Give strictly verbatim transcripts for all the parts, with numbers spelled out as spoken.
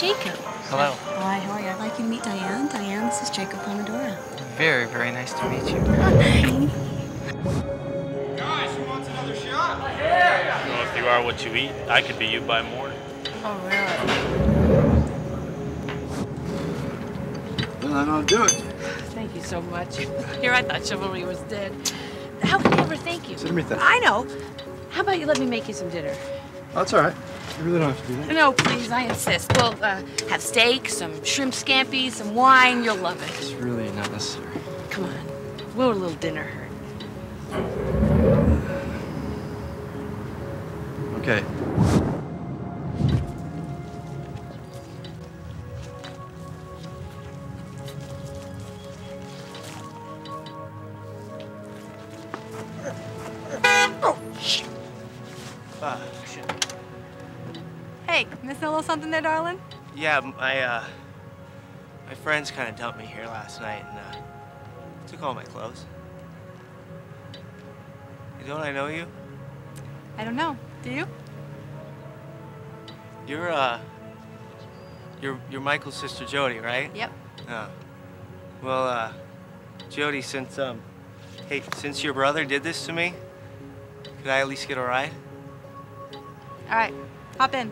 Jacob. Hello. Hi, how are you? I'd like you to meet Diane. Diane, this is Jacob Pomodoro. Very, very nice to meet you. Hi. Guys, who wants another shot? Well, if you are what you eat, I could be you by morning. Oh, really? Well, then I'll do it. Thank you so much. Here, I thought chivalry was dead. How can I ever thank you? Anything. I know. How about you let me make you some dinner? Oh, that's all right. You really don't have to do that. No, please, I insist. We'll uh, have steak, some shrimp scampi, some wine. You'll love it. It's really not necessary. Come on. What would a little dinner hurt? Okay. Oh, shit. Uh, shit. Hey, missing a little something there, darling? Yeah, my, uh, my friends kind of dumped me here last night and, uh, took all my clothes. Don't I know you? I don't know. Do you? You're, uh, you're, you're Michael's sister Jody, right? Yep. Oh. Well, uh, Jody, since, um, hey, since your brother did this to me, could I at least get a ride? All right, hop in.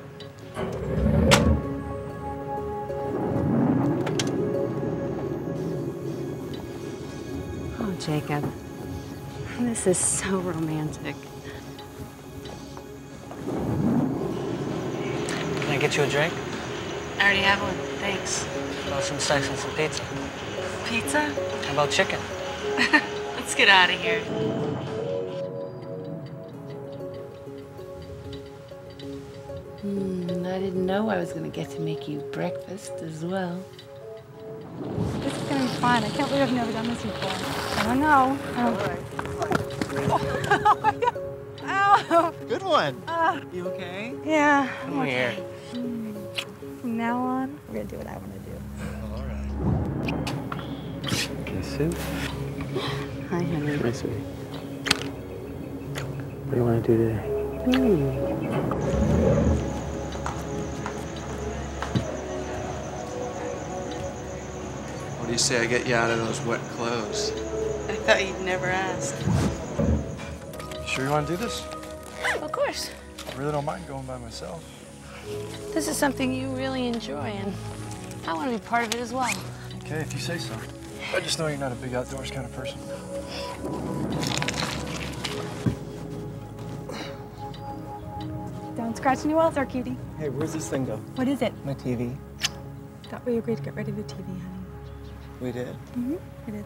Oh, Jacob. This is so romantic. Can I get you a drink? I already have one. Thanks. How about some sex and some pizza? Pizza? How about chicken? Let's get out of here. Hmm, I didn't know I was going to get to make you breakfast as well. This is gonna be fun. I can't believe I've never done this before. I don't know. I don't... Oh. Ow! Good one. Uh, You okay? yeah. Come here. Mm. From now on, we're gonna do what I want to do. All right. Okay, Sue. Hi, honey. Nice to meet you. What do you want to do today? Hmm. What do you say I get you out of those wet clothes? I thought you'd never ask. You sure you want to do this? Of course. I really don't mind going by myself. This is something you really enjoy, and I want to be part of it as well. Okay, if you say so. I just know you're not a big outdoors kind of person. Don't scratch any walls there, cutie. Hey, where's this thing go? What is it? My T V. Thought we agreed to get rid of the T V, honey. We did. Mm-hmm. We did.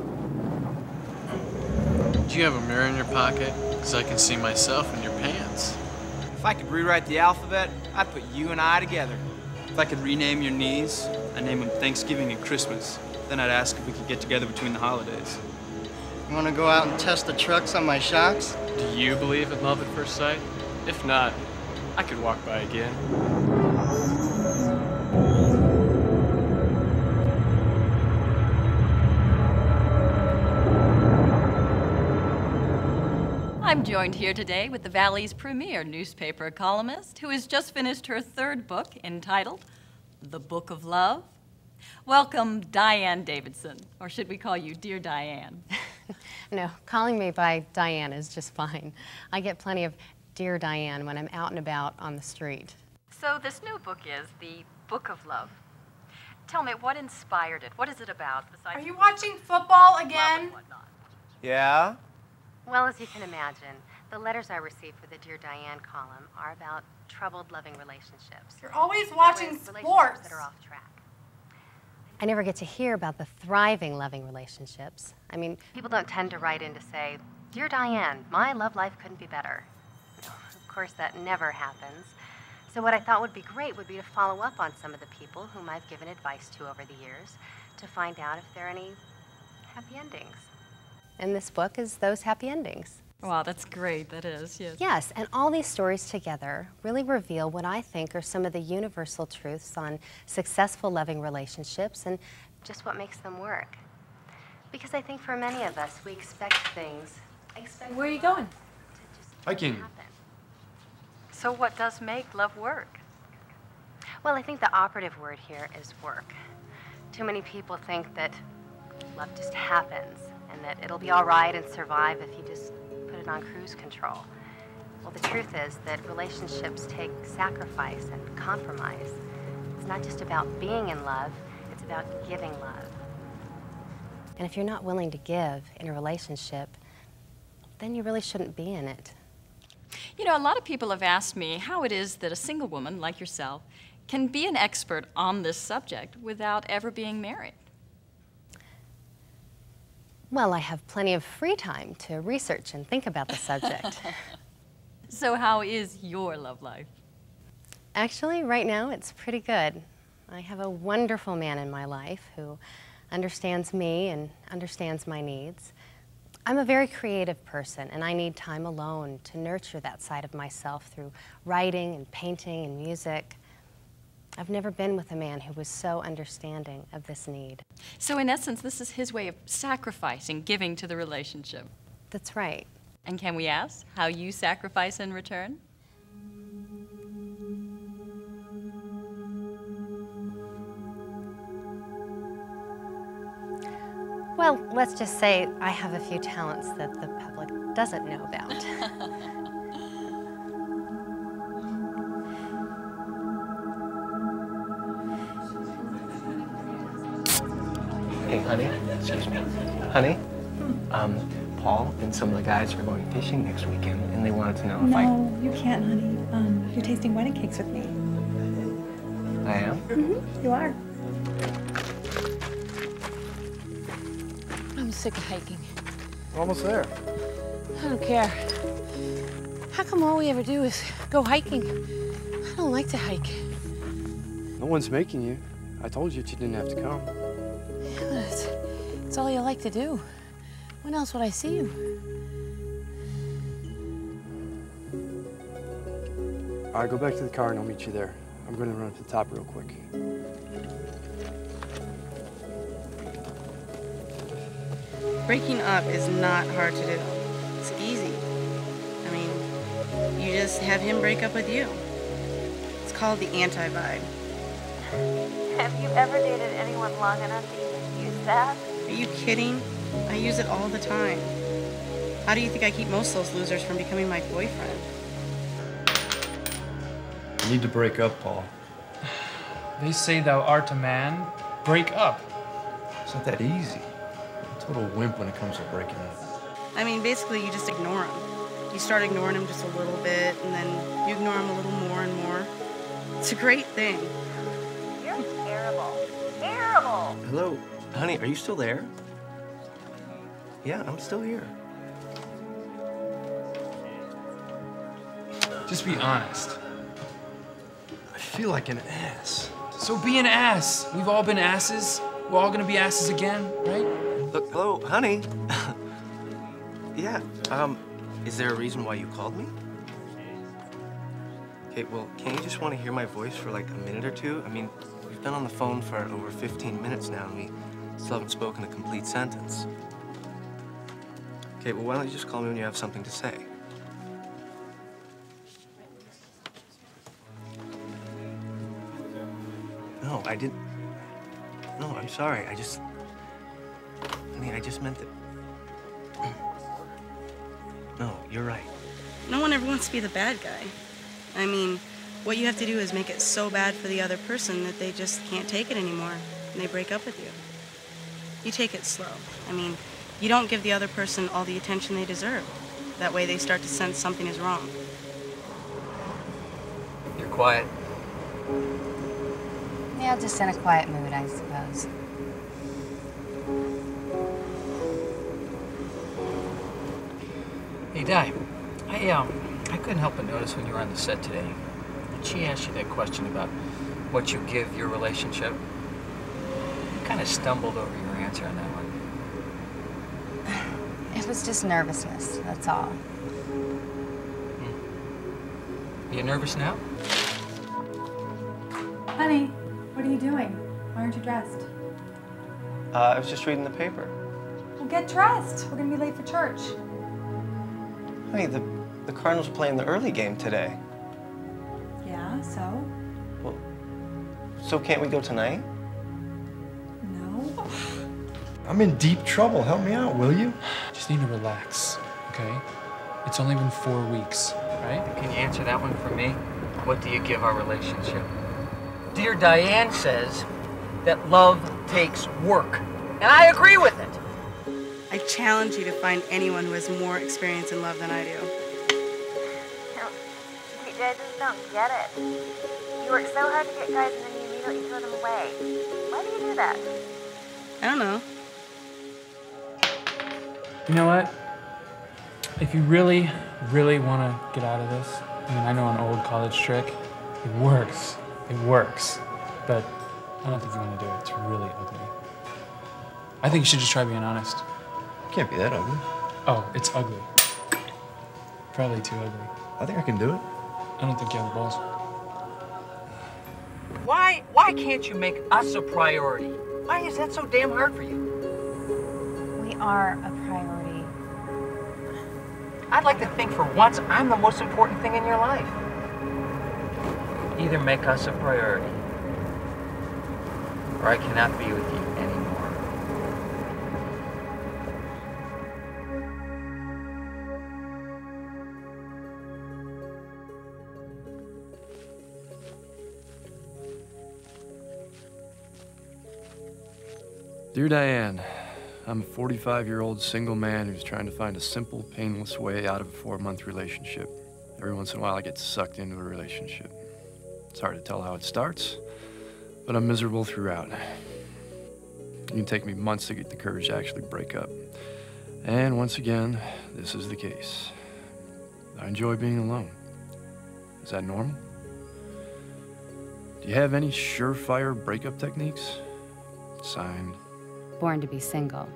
Do you have a mirror in your pocket? Because I can see myself in your pants. If I could rewrite the alphabet, I'd put you and I together. If I could rename your knees, I'd name them Thanksgiving and Christmas. Then I'd ask if we could get together between the holidays. You want to go out and test the trucks on my shocks? Do you believe in love at first sight? If not, I could walk by again. I'm joined here today with the Valley's premier newspaper columnist who has just finished her third book entitled The Book of Love. Welcome, Diane Davidson, or should we call you Dear Diane? No, calling me by Diane is just fine. I get plenty of Dear Diane when I'm out and about on the street. So this new book is The Book of Love. Tell me, what inspired it? What is it about? Besides Are you watching football love again? and whatnot? Yeah? Well, as you can imagine, the letters I receive for the Dear Diane column are about troubled, loving relationships. You're always watching Relationships sports. that are off track. I never get to hear about the thriving, loving relationships. I mean, people don't tend to write in to say, Dear Diane, my love life couldn't be better. Of course, that never happens. So what I thought would be great would be to follow up on some of the people whom I've given advice to over the years to find out if there are any happy endings. And this book is those happy endings. Wow, that's great, that is, yes. Yes, and all these stories together really reveal what I think are some of the universal truths on successful loving relationships and just what makes them work. Because I think for many of us, we expect things. Expect Where are you going? Hiking. So what does make love work? Well, I think the operative word here is work. Too many people think that love just happens and that it'll be all right and survive if you just put it on cruise control. Well, the truth is that relationships take sacrifice and compromise. It's not just about being in love, it's about giving love. And if you're not willing to give in a relationship, then you really shouldn't be in it. You know, a lot of people have asked me how it is that a single woman like yourself can be an expert on this subject without ever being married. Well, I have plenty of free time to research and think about the subject. So how is your love life? Actually, right now, it's pretty good. I have a wonderful man in my life who understands me and understands my needs. I'm a very creative person, and I need time alone to nurture that side of myself through writing and painting and music. I've never been with a man who was so understanding of this need. So in essence, this is his way of sacrificing, giving to the relationship. That's right. And can we ask how you sacrifice in return? Well, let's just say I have a few talents that the public doesn't know about. Hey, honey. Excuse me. Honey, um, Paul and some of the guys are going fishing next weekend, and they wanted to know if I... No, you can't, honey. Um, you're tasting wedding cakes with me. I am? Mm-hmm, you are. I'm sick of hiking. We're almost there. I don't care. How come all we ever do is go hiking? I don't like to hike. No one's making you. I told you that you didn't have to come. Yeah, but it's, it's all you like to do. When else would I see you? All right, go back to the car and I'll meet you there. I'm going to run up to the top real quick. Breaking up is not hard to do. It's easy. I mean, you just have him break up with you. It's called the anti-vibe. Have you ever dated anyone long enough to even use that? Are you kidding? I use it all the time. How do you think I keep most of those losers from becoming my boyfriend? You need to break up, Paul. They say thou art a man, break up. It's not that easy. I'm a total wimp when it comes to breaking up. I mean, basically, you just ignore him. You start ignoring him just a little bit, and then you ignore him a little more and more. It's a great thing. You're terrible. Terrible! Hello, honey, are you still there? Yeah, I'm still here. Just be honest. I feel like an ass. So be an ass. We've all been asses. We're all gonna be asses again, right? Look, hello, honey. Yeah, um, is there a reason why you called me? Okay, well, can't you just want to hear my voice for like a minute or two? I mean, we've been on the phone for over fifteen minutes now, and we still haven't spoken a complete sentence. Okay, well, why don't you just call me when you have something to say? No, I didn't. No, I'm sorry. I just... I mean, I just meant that... No, you're right. No one ever wants to be the bad guy. I mean, what you have to do is make it so bad for the other person that they just can't take it anymore, and they break up with you. You take it slow. I mean, you don't give the other person all the attention they deserve. That way they start to sense something is wrong. You're quiet. Yeah, just in a quiet mood, I suppose. Hey, Di, I, um, I couldn't help but notice when you were on the set today, and she asked you that question about what you give your relationship. You kind of stumbled over your answer on that one. It was just nervousness, that's all. Hmm. You nervous now? Honey, what are you doing? Why aren't you dressed? Uh, I was just reading the paper. Well, get dressed. We're gonna be late for church. Honey, the, the Cardinals are playing the early game today. Yeah, so? Well, So can't we go tonight? No. I'm in deep trouble. Help me out, will you? Just need to relax, okay? It's only been four weeks, right? Can you answer that one for me? What do you give our relationship? Dear Diane says that love takes work, and I agree with it. I challenge you to find anyone who has more experience in love than I do. No, T J, I just don't get it. You work so hard to get guys and then you immediately throw them away. Why do you do that? I don't know. You know what? If you really, really want to get out of this, I mean, I know an old college trick. It works. It works. But I don't think you want to do it. It's really ugly. I think you should just try being honest. Can't be that ugly. Oh, it's ugly. Probably too ugly. I think I can do it. I don't think you have the balls. Why, why can't you make us a priority? Why is that so damn hard for you? We are a priority. I'd like to think for once I'm the most important thing in your life. Either make us a priority, or I cannot be with you anymore. Dear Diane, I'm a forty-five-year-old single man who's trying to find a simple, painless way out of a four-month relationship. Every once in a while, I get sucked into a relationship. It's hard to tell how it starts, but I'm miserable throughout. It can take me months to get the courage to actually break up. And once again, this is the case. I enjoy being alone. Is that normal? Do you have any surefire breakup techniques? Signed, Born to be single.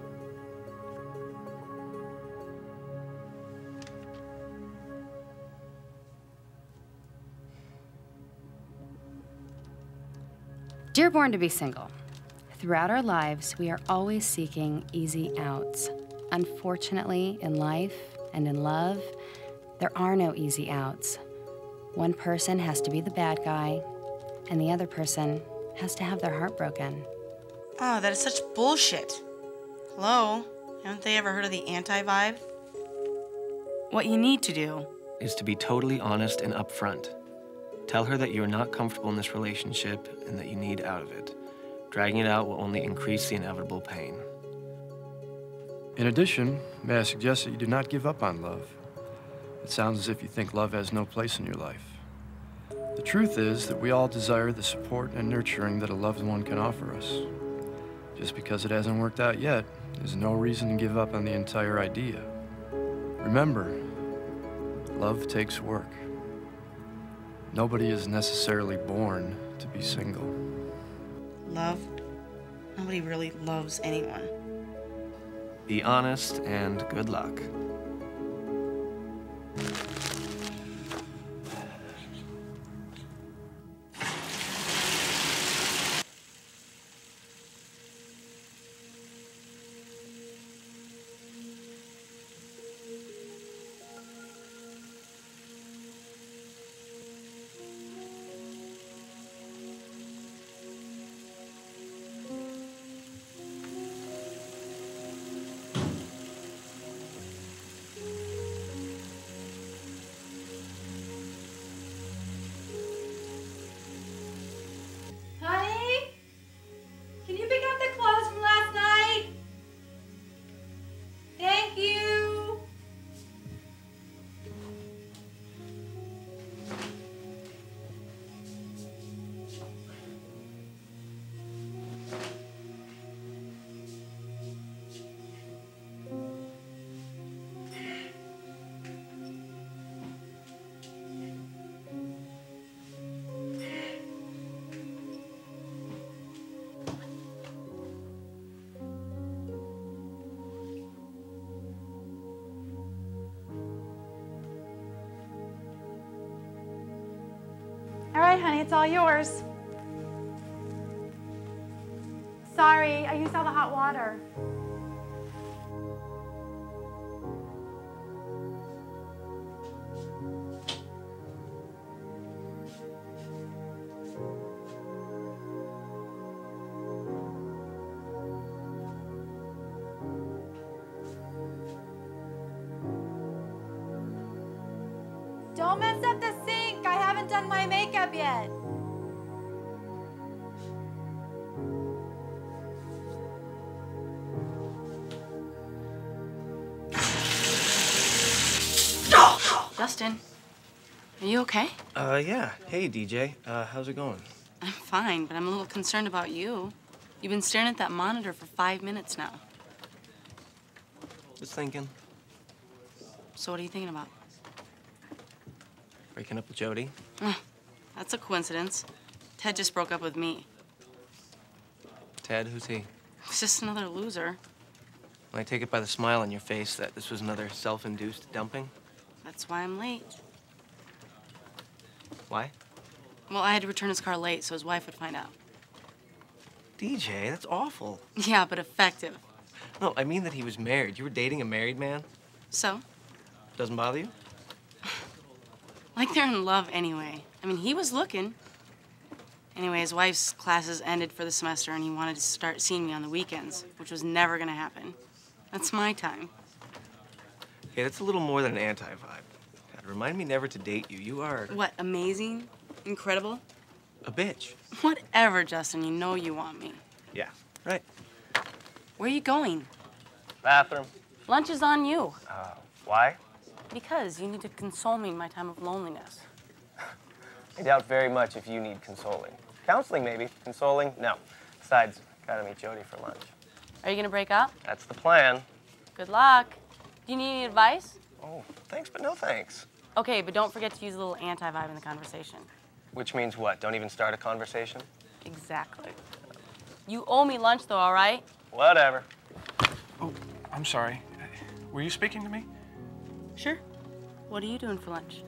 Dear Born to be Single, throughout our lives, we are always seeking easy outs. Unfortunately, in life and in love, there are no easy outs. One person has to be the bad guy, and the other person has to have their heart broken. Oh, that is such bullshit. Hello? Haven't they ever heard of the anti-vibe? What you need to do Is to be totally honest and upfront. Tell her that you're not comfortable in this relationship and that you need out of it. Dragging it out will only increase the inevitable pain. In addition, may I suggest that you do not give up on love. It sounds as if you think love has no place in your life. The truth is that we all desire the support and nurturing that a loved one can offer us. Just because it hasn't worked out yet is no reason to give up on the entire idea. Remember, love takes work. Nobody is necessarily born to be single. love. Nobody really loves anyone. Be honest and good luck. Honey? Can you pick up the clothes from last night? Thank you. All right, honey, it's all yours. Sorry, I used all the hot water. Justin, are you okay? Uh, yeah. Hey, D J. Uh, how's it going? I'm fine, but I'm a little concerned about you. You've been staring at that monitor for five minutes now. Just thinking. So what are you thinking about? Breaking up with Jody. Oh, that's a coincidence. Ted just broke up with me. Ted, who's he? He's just another loser. Well, I take it by the smile on your face that this was another self-induced dumping. That's why I'm late. Why? Well, I had to return his car late so his wife would find out. D J, that's awful. Yeah, but effective. No, I mean that he was married. You were dating a married man? So? Doesn't bother you? Like they're in love anyway. I mean, he was looking. Anyway, his wife's classes ended for the semester and he wanted to start seeing me on the weekends, which was never gonna happen. That's my time. Okay, that's a little more than an anti-vibe. God, remind me never to date you. You are... What, amazing? Incredible? A bitch. Whatever, Justin, you know you want me. Yeah, right. Where are you going? Bathroom. Lunch is on you. Uh, why? Because you need to console me in my time of loneliness. I doubt very much if you need consoling. Counseling, maybe. Consoling, no. Besides, gotta meet Jody for lunch. Are you gonna break up? That's the plan. Good luck. Do you need any advice? Oh, thanks, but no thanks. Okay, but don't forget to use a little anti-vibe in the conversation. Which means what? Don't even start a conversation? Exactly. You owe me lunch, though, all right? Whatever. Oh, I'm sorry. Were you speaking to me? Sure. What are you doing for lunch?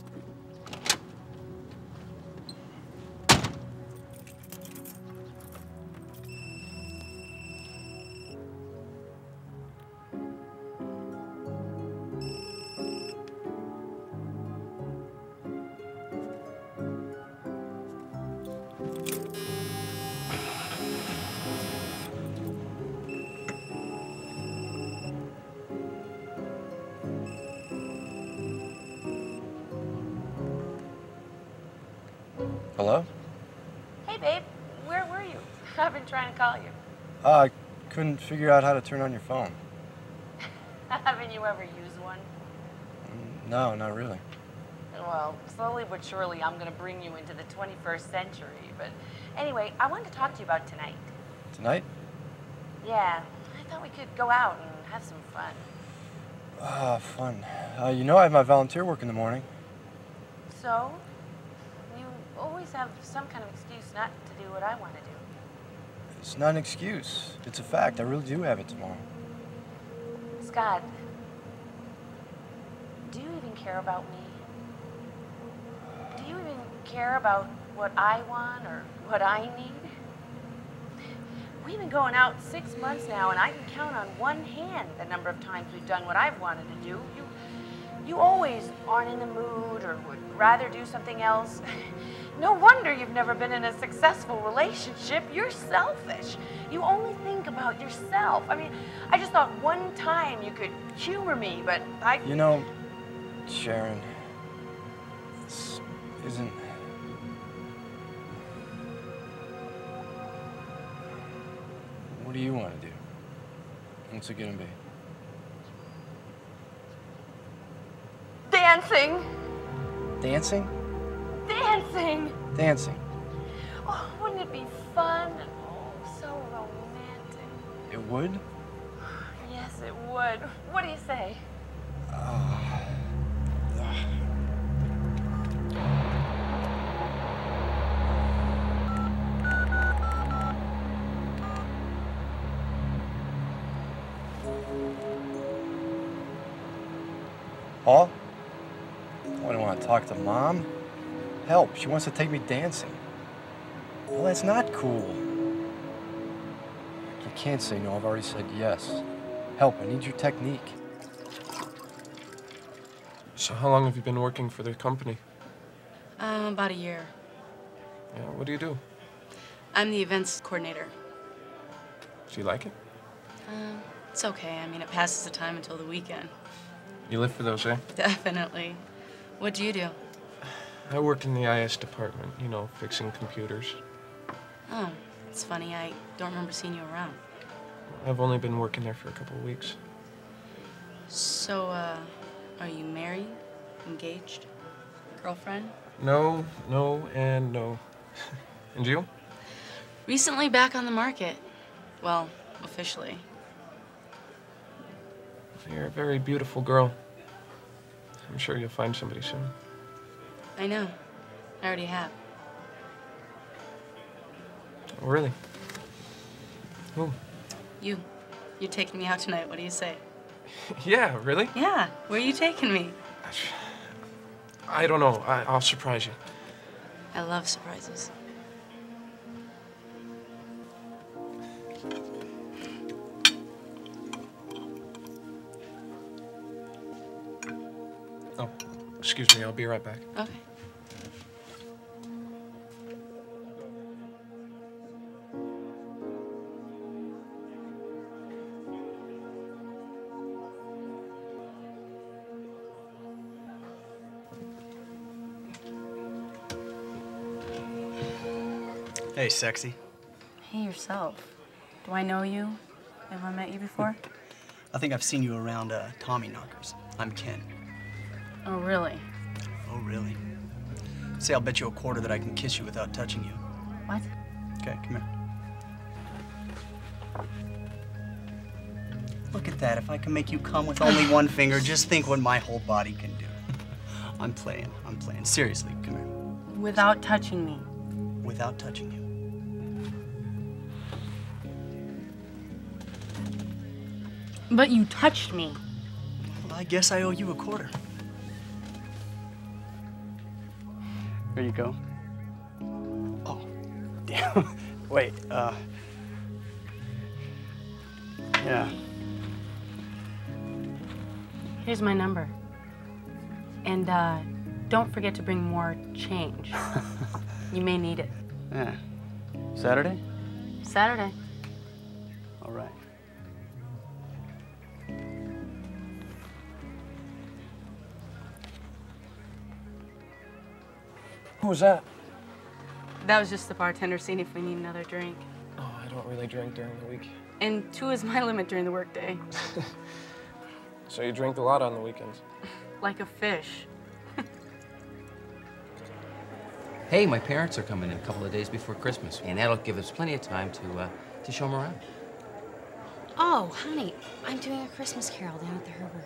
Hello? Hey, babe. Where were you? I've been trying to call you. Uh, I couldn't figure out how to turn on your phone. Haven't you ever used one? No, not really. Well, slowly but surely, I'm going to bring you into the twenty-first century. But anyway, I wanted to talk to you about tonight. Tonight? Yeah, I thought we could go out and have some fun. Ah, fun. Uh, you know I have my volunteer work in the morning. So? You always have some kind of excuse not to do what I want to do. It's not an excuse. It's a fact. I really do have it tomorrow. Scott, do you even care about me? Do you even care about what I want or what I need? We've been going out six months now, and I can count on one hand the number of times we've done what I've wanted to do. You, you always aren't in the mood or would rather do something else. No wonder you've never been in a successful relationship. You're selfish. You only think about yourself. I mean, I just thought one time you could humor me, but I... You know, Sharon, this isn't... What do you want to do? What's it gonna be? Dancing! Dancing? Dancing! Dancing. Oh, wouldn't it be fun? Oh, so romantic. It would? Yes, it would. What do you say? Paul? Oh, I don't want to talk to Mom. Help, she wants to take me dancing. Well, that's not cool. You can't say no, I've already said yes. Help, I need your technique. So how long have you been working for the company? Uh, about a year. Yeah, what do you do? I'm the events coordinator. Do you like it? Uh, it's okay. I mean, it passes the time until the weekend. You live for those, eh? Definitely. What do you do? I work in the I S department, you know, fixing computers. Oh, it's funny. I don't remember seeing you around. I've only been working there for a couple of weeks. So, uh, are you married? Engaged? Girlfriend? No, no, and no. And you? Recently back on the market. Well, officially. You're a very beautiful girl. I'm sure you'll find somebody soon. I know. I already have. Oh, really? Who? You. You're taking me out tonight. What do you say? Yeah, really? Yeah. Where are you taking me? I don't know. I, I'll surprise you. I love surprises. Oh, excuse me. I'll be right back. Okay. Hey, sexy. Hey, yourself. Do I know you? Have I met you before? I think I've seen you around uh, Tommy Knockers. I'm Ken. Oh, really? Oh, really? Say, I'll bet you a quarter that I can kiss you without touching you. What? Okay, come here. Look at that. If I can make you come with only one finger, just think what my whole body can do. I'm playing. I'm playing. Seriously, come here. Without touching me. Without touching you. But you touched me. Well, I guess I owe you a quarter. There you go. Oh, damn. Wait, uh... yeah. Here's my number. And, uh, don't forget to bring more change. You may need it. Yeah. Saturday? Saturday. All right. Who was that? That was just the bartender seeing if we need another drink. Oh, I don't really drink during the week. And two is my limit during the workday. So you drink a lot on the weekends? Like a fish. Hey, my parents are coming in a couple of days before Christmas, and that'll give us plenty of time to, uh, to show them around. Oh, honey, I'm doing a Christmas carol down at the Herberger.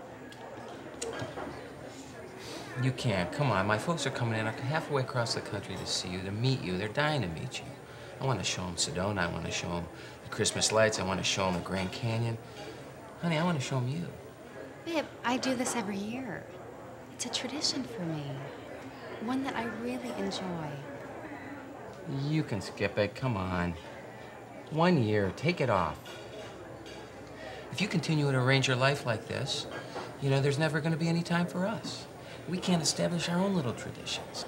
You can't. Come on. My folks are coming in halfway across the country to see you, to meet you. They're dying to meet you. I want to show them Sedona. I want to show them the Christmas lights. I want to show them the Grand Canyon. Honey, I want to show them you. Babe, I do this every year. It's a tradition for me. One that I really enjoy. You can skip it. Come on. One year. Take it off. If you continue to arrange your life like this, you know, there's never going to be any time for us. We can't establish our own little traditions.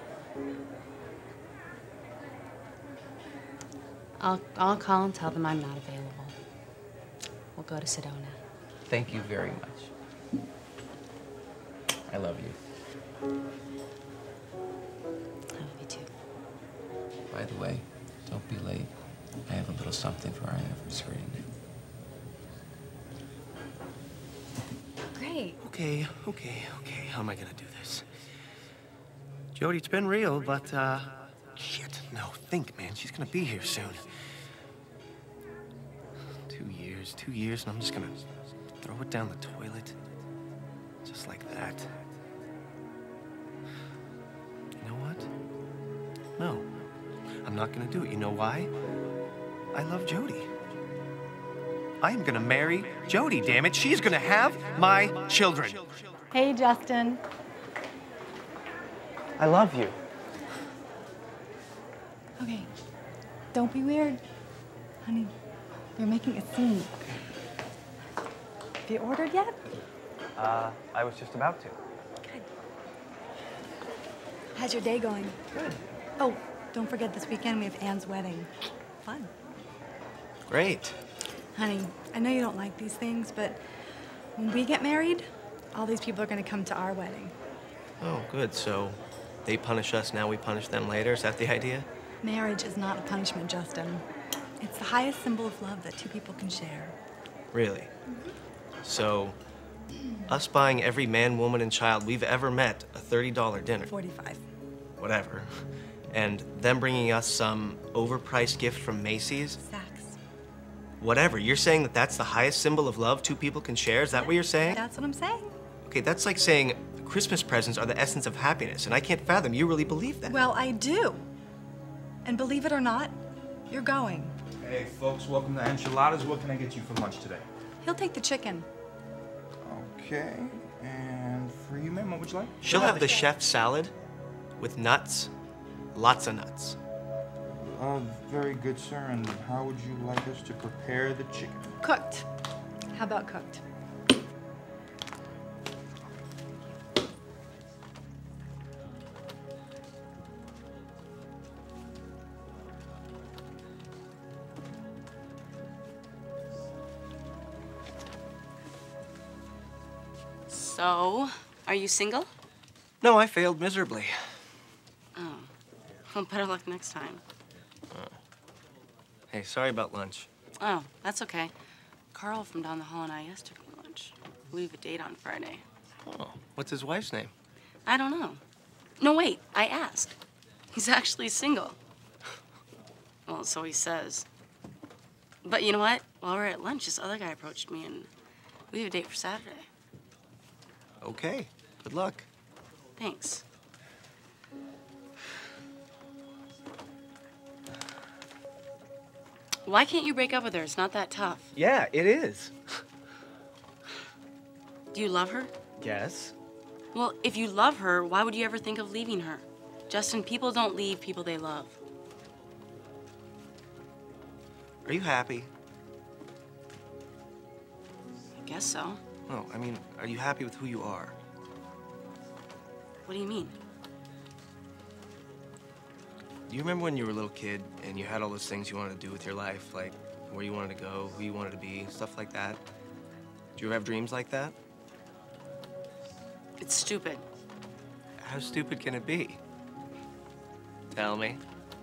I'll, I'll call and tell them I'm not available. We'll go to Sedona. Thank you very much. I love you. I love you too. By the way, don't be late. I have a little something for our anniversary. Great. Okay, okay, okay. How am I gonna do this? Jody, it's been real, but, uh... shit, no, think, man. She's gonna be here soon. Two years, two years, and I'm just gonna throw it down the toilet. Just like that. You know what? No. I'm not gonna do it. You know why? I love Jody. I am gonna marry Jody, damn it. She's gonna have my children. Hey, Justin. I love you. Okay, don't be weird. Honey, you're making a scene. Have you ordered yet? Uh, I was just about to. Good. How's your day going? Good. Oh, don't forget this weekend we have Anne's wedding. Fun. Great. Honey, I know you don't like these things, but when we get married, all these people are going to come to our wedding. Oh, good. So they punish us, now we punish them later? Is that the idea? Marriage is not a punishment, Justin. It's the highest symbol of love that two people can share. Really? Mm-hmm. So Us buying every man, woman, and child we've ever met a thirty dollar dinner. forty-five. Whatever. And them bringing us some overpriced gift from Macy's. Saks. Whatever. You're saying that that's the highest symbol of love two people can share? Is that what you're saying? That's what I'm saying. Okay, that's like saying Christmas presents are the essence of happiness, and I can't fathom you really believe that. Well, I do. And believe it or not, you're going. Hey, folks, welcome to Enchiladas. What can I get you for lunch today? He'll take the chicken. Okay, and for you, ma'am, what would you like? She'll have the chef salad with nuts, lots of nuts. Uh, very good, sir. And how would you like us to prepare the chicken? Cooked. How about cooked? So, are you single? No, I failed miserably. Oh. Well, better luck next time. Uh, hey, sorry about lunch. Oh, that's okay. Carl from down the hall and I asked took me lunch. We have a date on Friday. Oh, what's his wife's name? I don't know. No, wait, I asked. He's actually single. Well, so he says. But you know what? While we were at lunch, this other guy approached me and we have a date for Saturday. Okay, good luck. Thanks. Why can't you break up with her? It's not that tough. Yeah, it is. Do you love her? Yes. Well, if you love her, why would you ever think of leaving her? Justin, people don't leave people they love. Are you happy? I guess so. No, I mean, are you happy with who you are? What do you mean? Do you remember when you were a little kid and you had all those things you wanted to do with your life, like where you wanted to go, who you wanted to be, stuff like that? Do you ever have dreams like that? It's stupid. How stupid can it be? Tell me.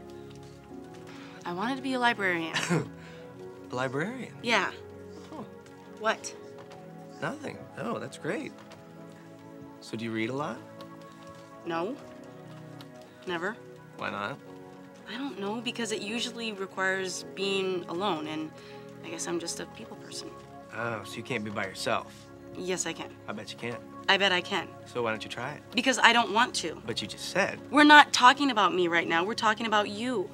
I wanted to be a librarian. A librarian? Yeah. Oh. What? Nothing. Oh, that's great. So do you read a lot? No. Never. Why not? I don't know, because it usually requires being alone, and I guess I'm just a people person. Oh, so you can't be by yourself? Yes, I can. I bet you can't. I bet I can. So why don't you try it? Because I don't want to. But you just said. We're not talking about me right now. We're talking about you.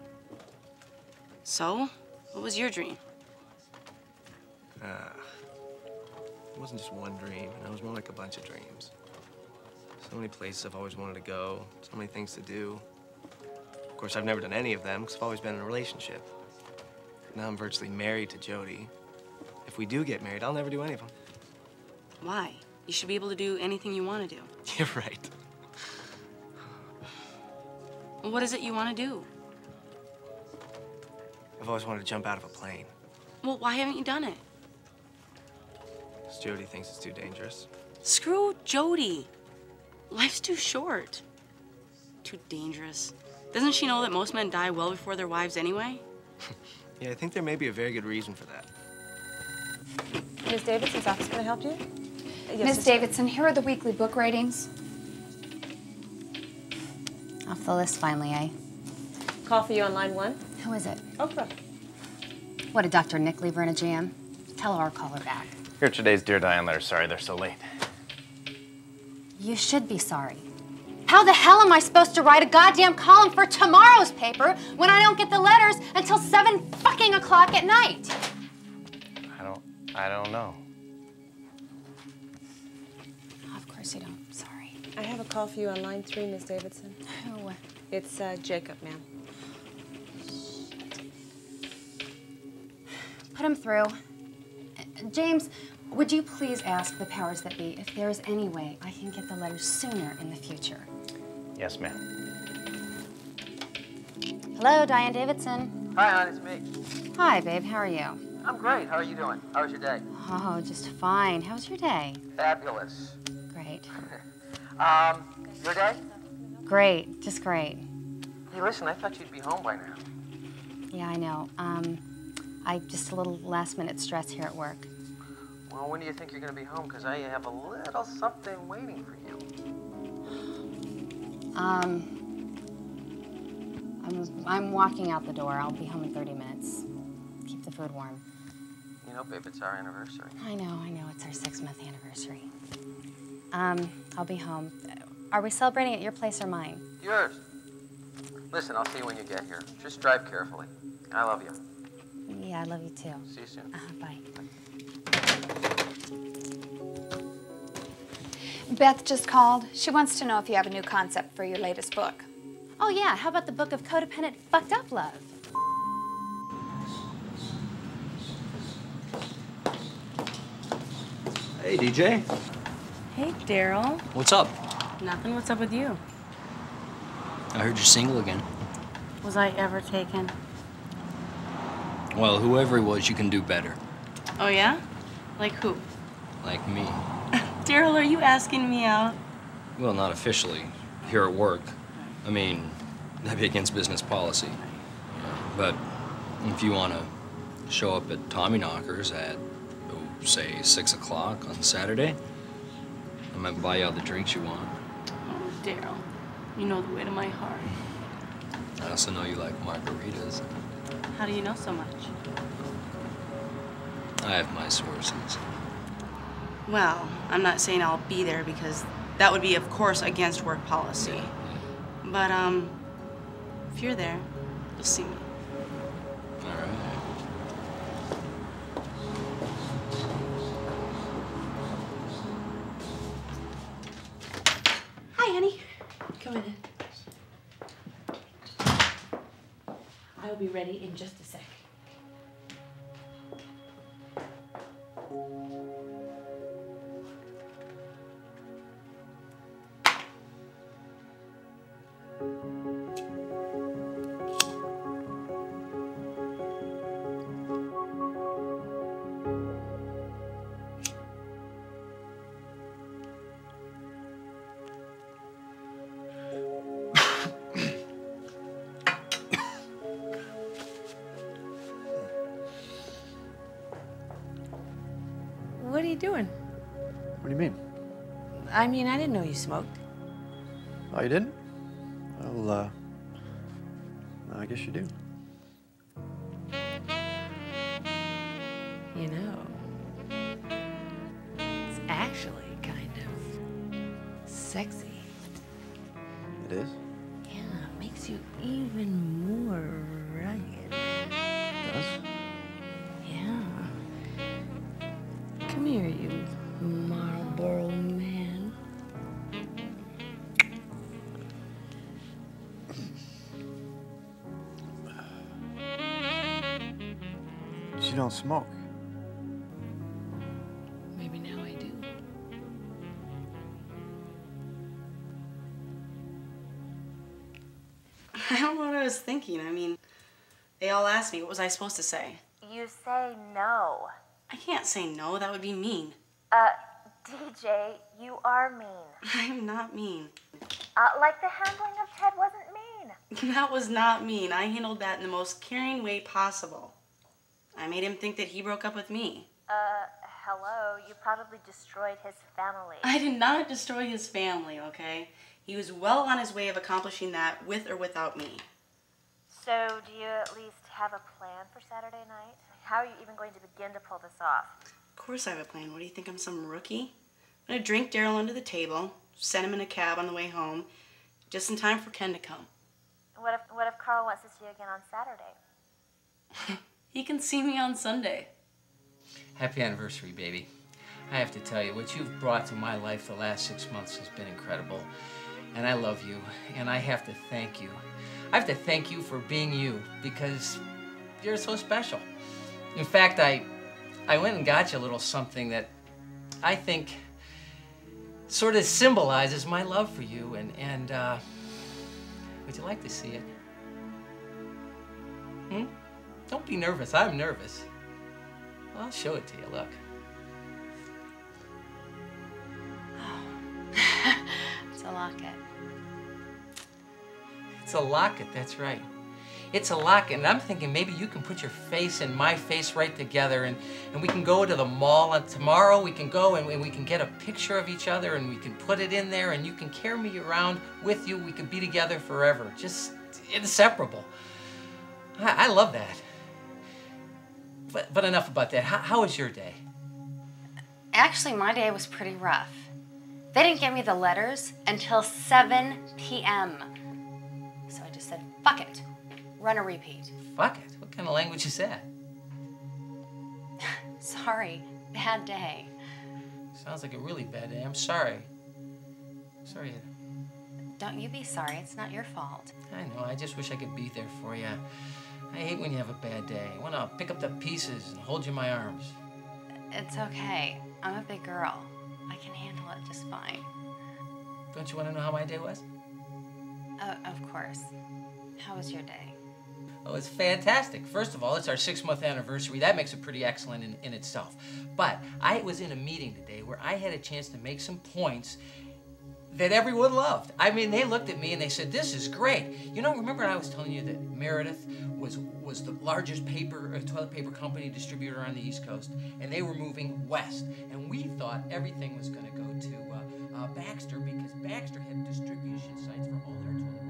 So, what was your dream? Uh, it wasn't just one dream. It was more like a bunch of dreams. So many places I've always wanted to go. So many things to do. Of course, I've never done any of them because I've always been in a relationship. Now I'm virtually married to Jody. If we do get married, I'll never do any of them. Why? You should be able to do anything you want to do. You're right. Well, what is it you want to do? I've always wanted to jump out of a plane. Well, why haven't you done it? Because Jody thinks it's too dangerous. Screw Jody. Life's too short. Too dangerous. Doesn't she know that most men die well before their wives anyway? Yeah, I think there may be a very good reason for that. Miss Davidson's office, can I help you? Miss Davidson, here are the weekly book ratings. Off the list finally, eh? Call for you on line one. Who is it? Oprah. What, did Doctor Nick leave her in a jam? Tell her I'll call her back. Here are today's Dear Diane letters. Sorry they're so late. You should be sorry. How the hell am I supposed to write a goddamn column for tomorrow's paper when I don't get the letters until seven fucking o'clock at night? I don't, I don't know. Of course you don't. Sorry. I have a call for you on line three, Miss Davidson. Who? It's uh, Jacob, ma'am. Put him through. James, would you please ask the powers that be if there is any way I can get the letters sooner in the future? Yes, ma'am. Hello, Diane Davidson. Hi, hon, it's me. Hi, babe. How are you? I'm great. How are you doing? How was your day? Oh, just fine. How was your day? Fabulous. Great. Um, your day? Great. Just great. Hey, listen, I thought you'd be home by now. Yeah, I know. Um, I just a little last-minute stress here at work. Well, when do you think you're going to be home? Because I have a little something waiting for you. Um, I'm, I'm walking out the door. I'll be home in thirty minutes. Keep the food warm. You know, babe, it's our anniversary. I know, I know. It's our six-month anniversary. Um, I'll be home. Are we celebrating at your place or mine? Yours. Listen, I'll see you when you get here. Just drive carefully. I love you. Yeah, I love you too. See you soon. Uh, bye. Beth just called. She wants to know if you have a new concept for your latest book. Oh, yeah. How about the book of codependent, fucked up love? Hey, D J. Hey, Daryl. What's up? Nothing. What's up with you? I heard you're single again. Was I ever taken? Well, whoever he was, you can do better. Oh, yeah? Like who? Like me. Daryl, are you asking me out? Well, not officially. Here at work. I mean, that'd be against business policy. But if you want to show up at Tommyknockers at, oh, say, six o'clock on Saturday, I might buy you all the drinks you want. Oh, Daryl, you know the way to my heart. I also know you like margaritas. How do you know so much? I have my sources. Well, I'm not saying I'll be there because that would be, of course, against work policy. Yeah, yeah. But, um, if you're there, you'll see me. All right. Hi, honey. Come in. I'll be ready in just a sec. What are you doing? What do you mean? I mean, I didn't know you smoked. Oh, you didn't? Well, uh, I guess you do. You know, it's actually kind of sexy. It is? Yeah, it makes you even more rugged. It does? Yeah. Come here, you Marlboro man. You don't smoke. Maybe now I do. I don't know what I was thinking. I mean, they all asked me, what was I supposed to say? You say no. I can't say no, that would be mean. Uh, D J, you are mean. I'm not mean. Uh, like the handling of Ted wasn't mean. That was not mean. I handled that in the most caring way possible. I made him think that he broke up with me. Uh, hello, you probably destroyed his family. I did not destroy his family, okay? He was well on his way of accomplishing that with or without me. So, do you at least have a plan for Saturday night? How are you even going to begin to pull this off? Of course I have a plan. What do you think, I'm some rookie? I'm gonna drink Daryl under the table, send him in a cab on the way home, just in time for Ken to come. What if, what if Carl wants to see you again on Saturday? He can see me on Sunday. Happy anniversary, baby. I have to tell you, what you've brought to my life the last six months has been incredible. And I love you, and I have to thank you. I have to thank you for being you, because you're so special. In fact, I, I went and got you a little something that I think sort of symbolizes my love for you, and, and uh, would you like to see it? Hmm? Don't be nervous, I'm nervous. Well, I'll show it to you, look. It's a locket. It's a locket, that's right. it's a lock, and I'm thinking maybe you can put your face and my face right together, and, and we can go to the mall, and tomorrow we can go and, and we can get a picture of each other, and we can put it in there, and you can carry me around with you. We could be together forever, just inseparable. I, I love that. But, but enough about that. How, how was your day? Actually, my day was pretty rough. They didn't get me the letters until seven p m So I just said, fuck it. Run a repeat. Fuck it. What kind of language is that? Sorry. Bad day. Sounds like a really bad day. I'm sorry. Sorry. Don't you be sorry. It's not your fault. I know. I just wish I could be there for you. I hate when you have a bad day. I want to pick up the pieces and hold you in my arms. It's okay. I'm a big girl. I can handle it just fine. Don't you want to know how my day was? Uh, of course. How was your day? Oh, it's fantastic. First of all, it's our six-month anniversary. That makes it pretty excellent in, in itself. But I was in a meeting today where I had a chance to make some points that everyone loved. I mean, they looked at me and they said, this is great. You know, remember I was telling you that Meredith was, was the largest paper, uh, toilet paper company distributor on the East Coast, and they were moving west. And we thought everything was gonna go to uh, uh, Baxter, because Baxter had distribution sites for all their toilet paper.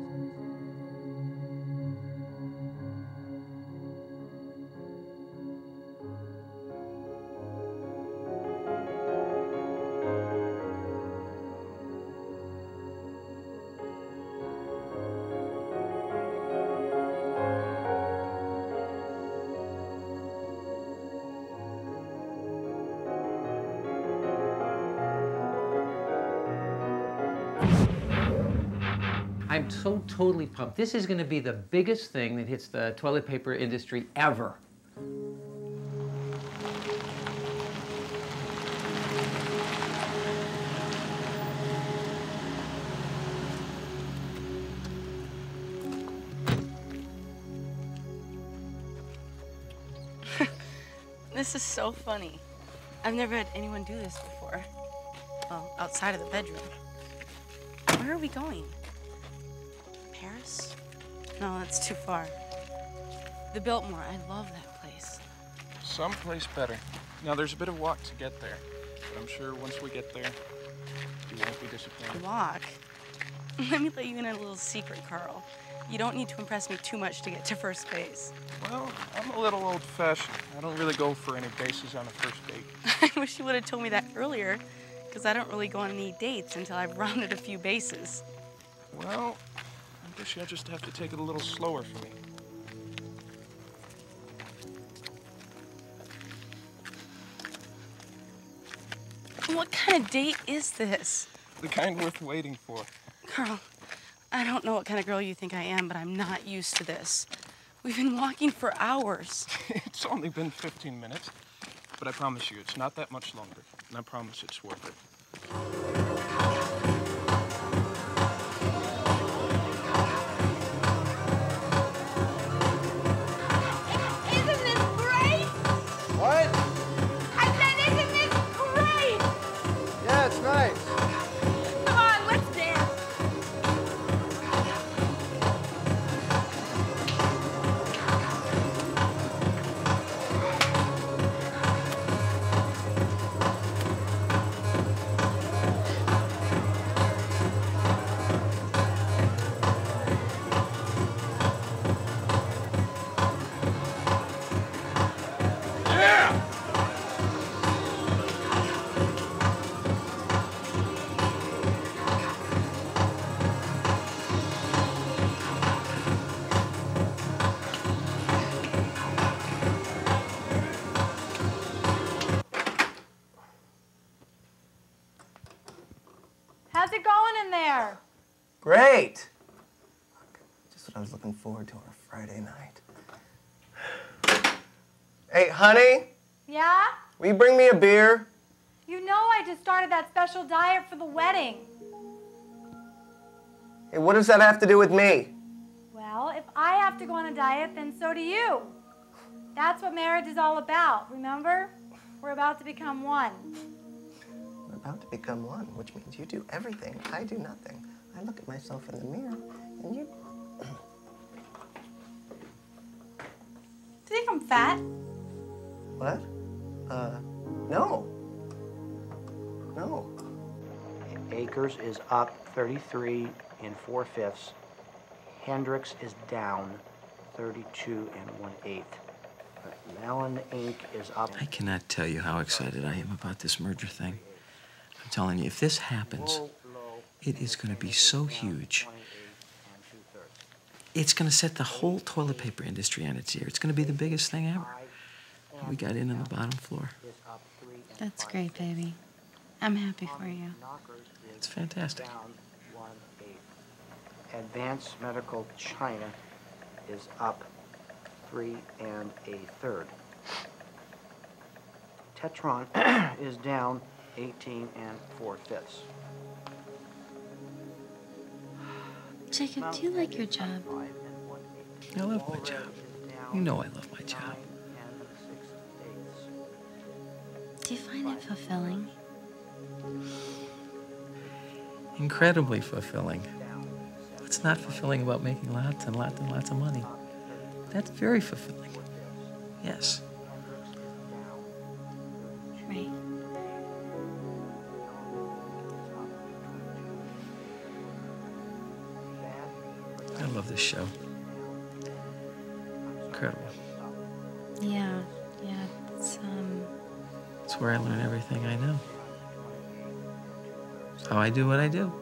I'm so totally pumped. This is going to be the biggest thing that hits the toilet paper industry ever. This is so funny. I've never had anyone do this before. Well, outside of the bedroom. Where are we going? Paris? No, that's too far. The Biltmore, I love that place. Someplace better. Now, there's a bit of walk to get there, but I'm sure once we get there, you won't be disappointed. Walk? Let me let you in on a little secret, Carl. You don't need to impress me too much to get to first base. Well, I'm a little old-fashioned. I don't really go for any bases on a first date. I wish you would have told me that earlier, because I don't really go on any dates until I've rounded a few bases. Well, I guess you'll just have to take it a little slower for me. What kind of date is this? The kind worth waiting for. Carl, I don't know what kind of girl you think I am, but I'm not used to this. We've been walking for hours. It's only been fifteen minutes, but I promise you it's not that much longer, and I promise it's worth it. Isn't this great? What? I said, isn't this great? Yeah, it's nice. Come on, let's dance. How's it going in there? Great. Just what I was looking forward to on a Friday night. Hey, honey, Yeah? will you bring me a beer? You know I just started that special diet for the wedding. Hey, what does that have to do with me? Well, if I have to go on a diet, then so do you. That's what marriage is all about, remember? We're about to become one. We're about to become one, which means you do everything. I do nothing. I look at myself in the mirror, and you... think I'm fat. What? Uh, no. No. Akers is up thirty-three and four fifths. Hendricks is down thirty-two and one eighth. Mellon Incorporated is up. I cannot tell you how excited I am about this merger thing. I'm telling you, if this happens, it is going to be so huge. It's going to set the whole toilet paper industry on its ear. It's going to be the biggest thing ever. We got in on the bottom floor. That's great, baby. I'm happy for you. It's fantastic. Advanced Medical China is up three and a third. Tetron is down eighteen and four fifths. Jacob, do you like your job? I love my job. You know I love my job. Do you find it fulfilling? Incredibly fulfilling. What's not fulfilling about making lots and lots and lots of money? That's very fulfilling. Yes. Right. I love this show. Incredible. Yeah, yeah, it's, um... It's where I learn everything I know. It's how I do what I do.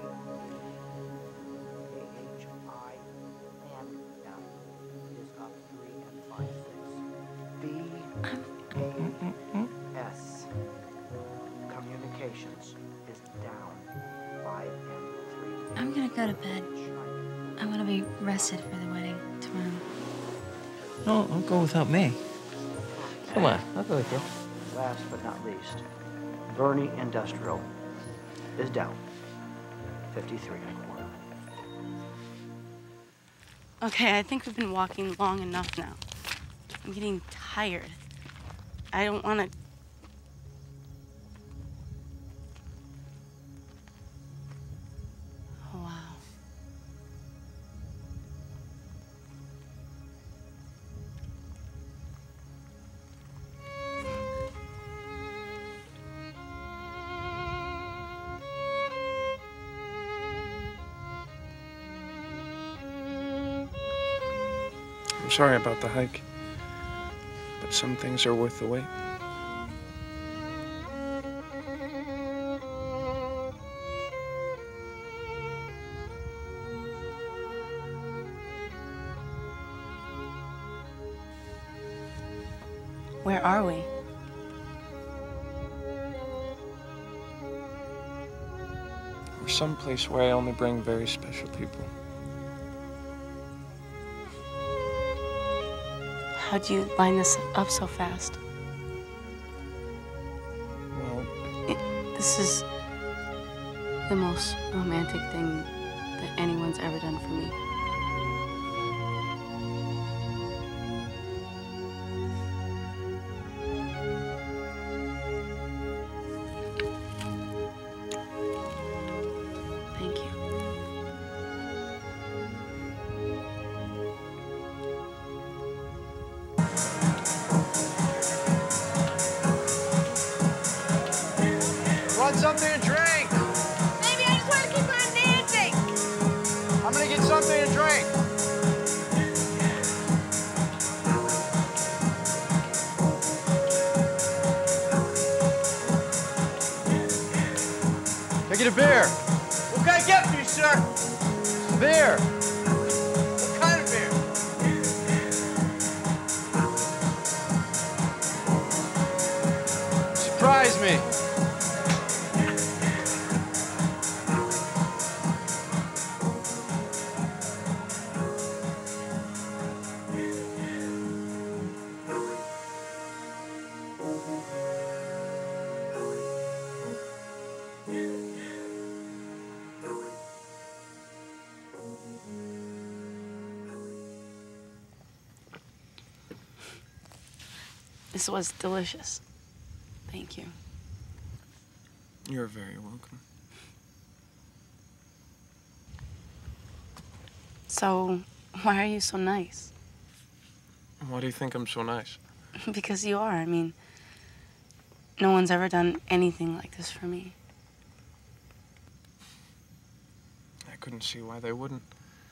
S. Communications is down five and three. I'm gonna go to bed. I want to be rested for the wedding tomorrow. No, don't go without me. Come on, I'll go with you. Last but not least, Bernie Industrial is down fifty-three and a quarter. Okay, I think we've been walking long enough now. I'm getting tired. I don't want to... Oh, wow. I'm sorry about the hike, but some things are worth the wait. Where are we? We're someplace where I only bring very special people. How'd you line this up so fast? Well, it, this is the most romantic thing that anyone's ever done for me. Thank you. Want something to drink? Maybe I just want to keep on dancing. I'm gonna get something to drink. Can I get a beer? What can I get for you, sir? Beer. What kind of beer? Surprise me. This was delicious. Thank you. You're very welcome. So, why are you so nice? Why do you think I'm so nice? Because you are. I mean, no one's ever done anything like this for me. I couldn't see why they wouldn't.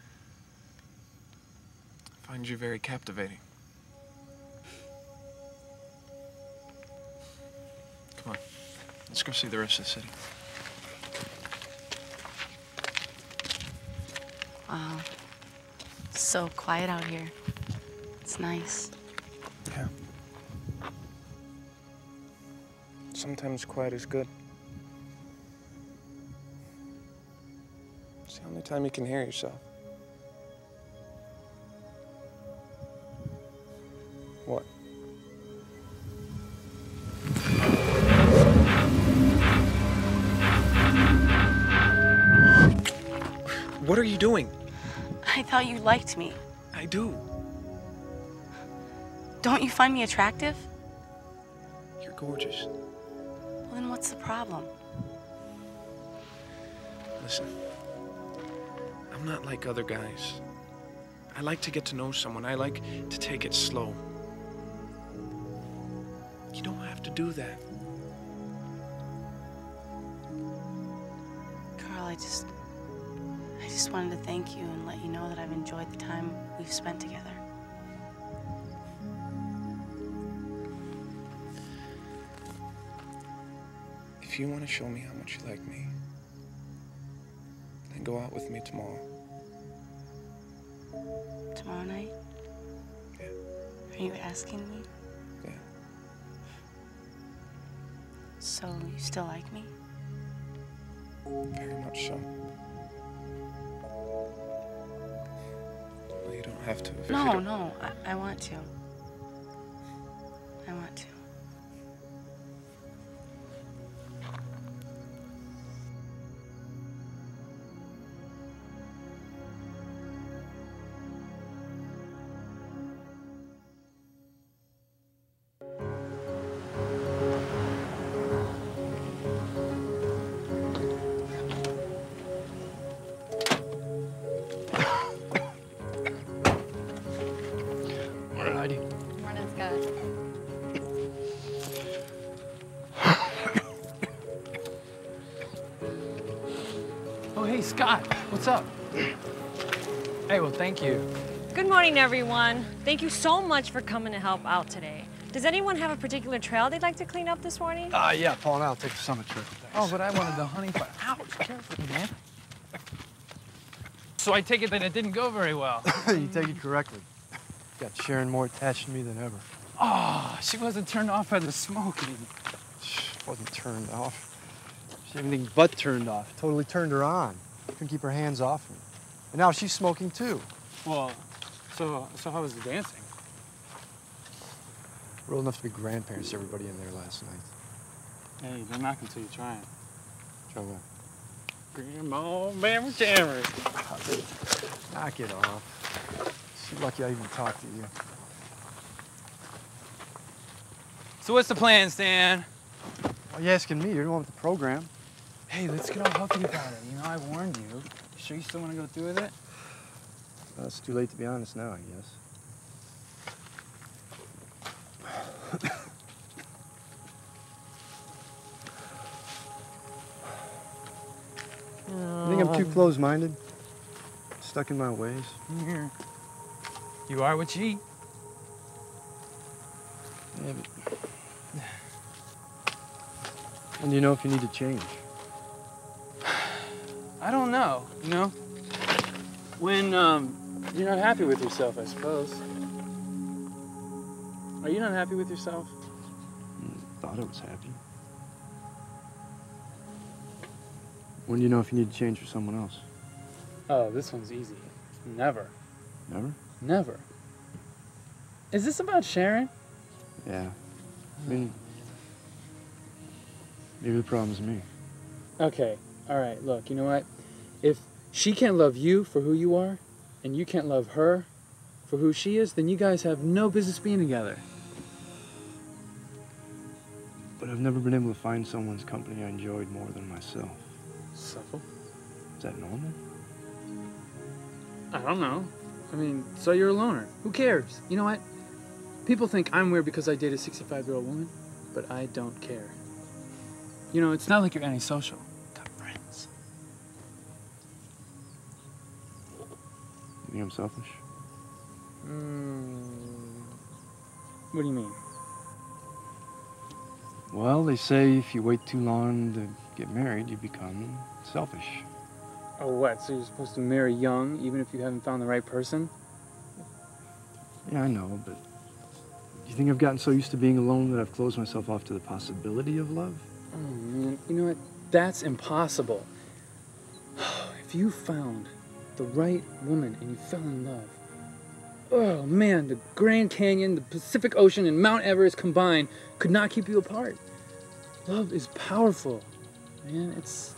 I find you very captivating. Come on, let's go see the rest of the city. Wow. It's so quiet out here. It's nice. Yeah. Sometimes quiet is good. It's the only time you can hear yourself. What? What are you doing? I thought you liked me. I do. Don't you find me attractive? You're gorgeous. Well, then what's the problem? Listen, I'm not like other guys. I like to get to know someone. I like to take it slow. You don't have to do that. Carl, I just... I just wanted to thank you and let you know that I've enjoyed the time we've spent together. If you want to show me how much you like me, then go out with me tomorrow. Tomorrow night? Yeah. Are you asking me? Yeah. So, you still like me? Very much so. Well, you don't have to. If No, you don't... no, I, I want to. I want to. Oh, hey, Scott, what's up? Hey, well, thank you. Good morning, everyone. Thank you so much for coming to help out today. Does anyone have a particular trail they'd like to clean up this morning? Uh, yeah, Paul and I'll take the summit trip. Oh, but I wanted the honey pot. Ouch, careful, man. So I take it that it didn't go very well. You take it correctly. Got Sharon more attached to me than ever. Oh, she wasn't turned off by the smoking. She wasn't turned off. She anything but turned off. Totally turned her on. Couldn't keep her hands off me. And now she's smoking too. Well, so so how was the dancing? We're old enough to be grandparents to everybody in there last night. Hey, don't knock until you try it. Try what? Grandma, Bammer Jammer. Knock it off. She's lucky I even talked to you. So what's the plan, Stan? Why are you asking me? You're the one with the program. Hey, let's get all huffy about it. You know, I warned you. You sure you still want to go through with it? Well, it's too late to be honest now, I guess. I think I'm too close-minded, stuck in my ways. Here. You are what you eat. Yeah, but... When do you know if you need to change? I don't know, you know? When um, you're not happy with yourself, I suppose. Are you not happy with yourself? I thought I was happy. When do you know if you need to change for someone else? Oh, this one's easy. Never. Never? Never. Is this about Sharon? Yeah. I mean, maybe the problem's me. Okay, all right, look, you know what? If she can't love you for who you are, and you can't love her for who she is, then you guys have no business being together. But I've never been able to find someone's company I enjoyed more than myself. So? Is that normal? I don't know. I mean, so you're a loner. Who cares? You know what? People think I'm weird because I date a sixty-five-year-old woman, but I don't care. You know, it's not like you're antisocial. Got friends. You think I'm selfish? Mm, what do you mean? Well, they say if you wait too long to get married, you become selfish. Oh, what? So you're supposed to marry young, even if you haven't found the right person? Yeah, I know, but do you think I've gotten so used to being alone that I've closed myself off to the possibility of love? Oh, man. You know what? That's impossible. If you found the right woman and you fell in love, oh, man, the Grand Canyon, the Pacific Ocean, and Mount Everest combined could not keep you apart. Love is powerful, man. It's...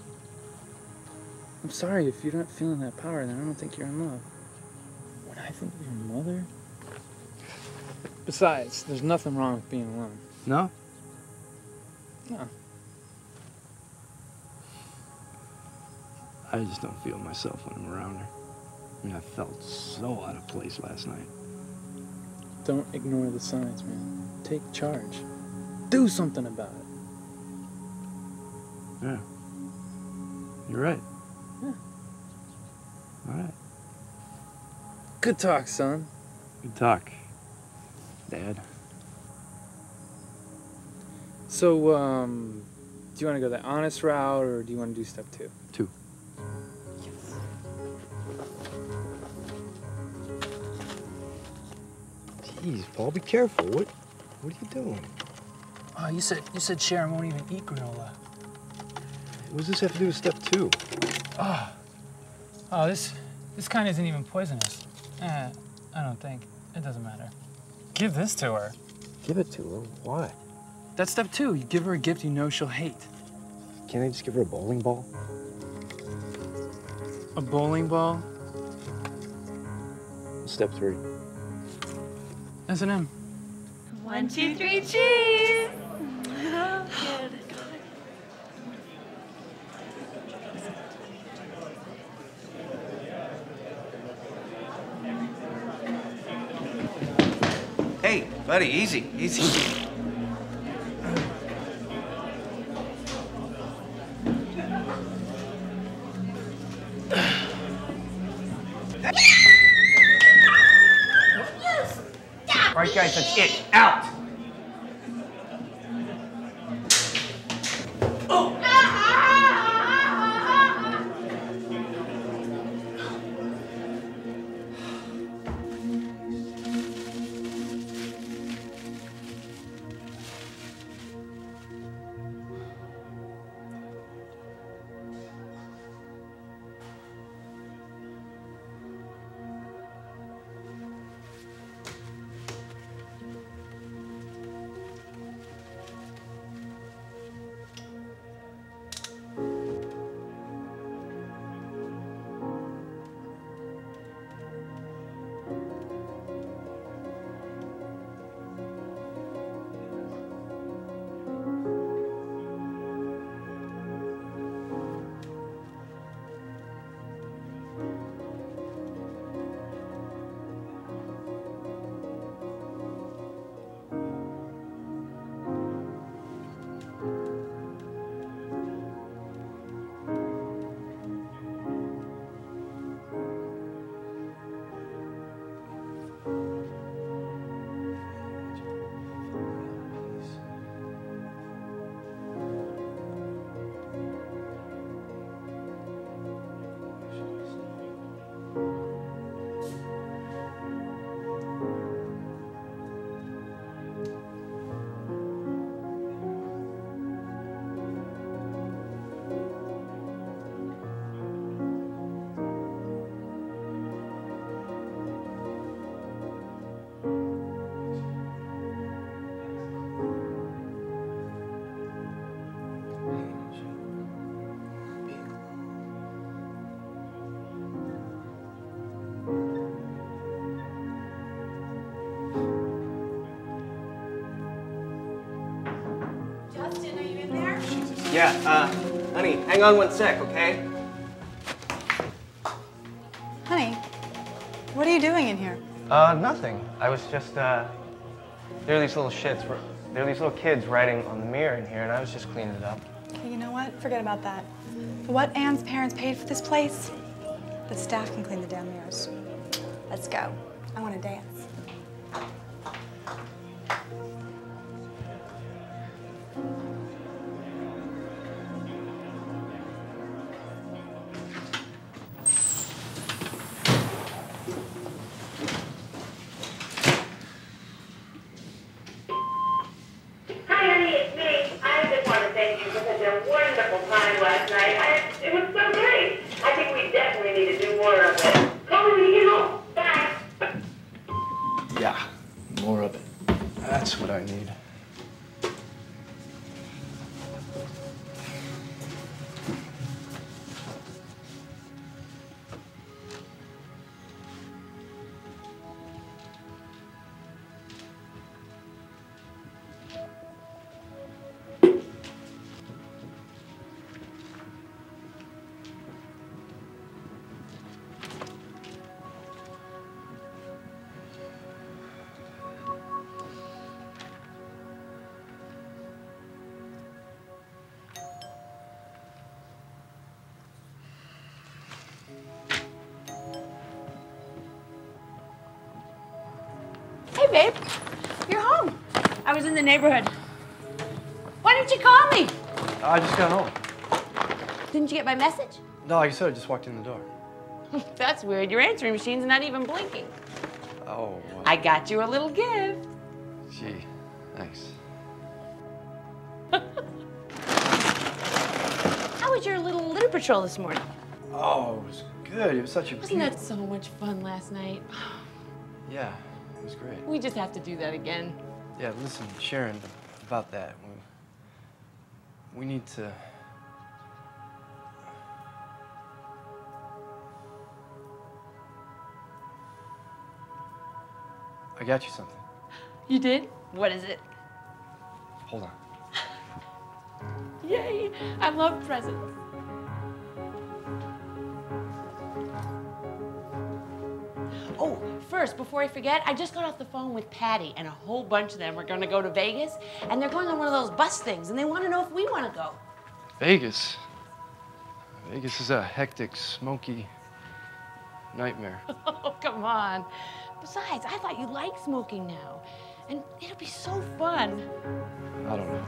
I'm sorry if you're not feeling that power, then I don't think you're in love. When I think of your mother... Besides, there's nothing wrong with being alone. No? No. I just don't feel myself when I'm around her. I mean, I felt so out of place last night. Don't ignore the signs, man. Take charge. Do something about it. Yeah. You're right. Yeah. All right. Good talk, son. Good talk, Dad. So, um, do you want to go the honest route, or do you want to do step two? Two. Jeez, Paul, be careful. What, what are you doing? Oh, you said you said Sharon won't even eat granola. What does this have to do with step two? Oh, oh, this this kind isn't even poisonous. Eh, I don't think. It doesn't matter. Give this to her. Give it to her? Why? That's step two. You give her a gift you know she'll hate. Can't I just give her a bowling ball? A bowling ball? Step three. S and M. One, two, three, cheese! Oh, good. Hey, buddy, easy, easy. All right, guys, that's it. Out! Yeah, uh, honey, hang on one sec, okay? Honey, what are you doing in here? Uh, nothing. I was just, uh, There are these little shits, there are these little kids writing on the mirror in here, and I was just cleaning it up. Okay, you know what? Forget about that. For what Anne's parents paid for this place, the staff can clean the damn mirrors. Let's go. I want to dance. Hi, honey, it's me. I just want to thank you for such a wonderful time last night. I, it was so great. I think we definitely need to do more of it. Call me when you get home. Bye. Yeah, more of it. That's what I need. Hey, babe. You're home. I was in the neighborhood. Why didn't you call me? I just got home. Didn't you get my message? No, like I said, I just walked in the door. That's weird. Your answering machine's not even blinking. Oh, well. I got you a little gift. Gee, thanks. How was your little litter patrol this morning? Oh, it was good. It was such a Wasn't that so much fun last night? Yeah, it was great. We just have to do that again. Yeah, listen, Sharon, about that. We, we need to... I got you something. You did? What is it? Hold on. Yay! I love presents. Oh, first, before I forget, I just got off the phone with Patty, and a whole bunch of them are going to go to Vegas, and they're going on one of those bus things, and they want to know if we want to go. Vegas? Vegas is a hectic, smoky nightmare. Oh, come on. Besides, I thought you liked smoking now, and it'll be so fun. I don't know.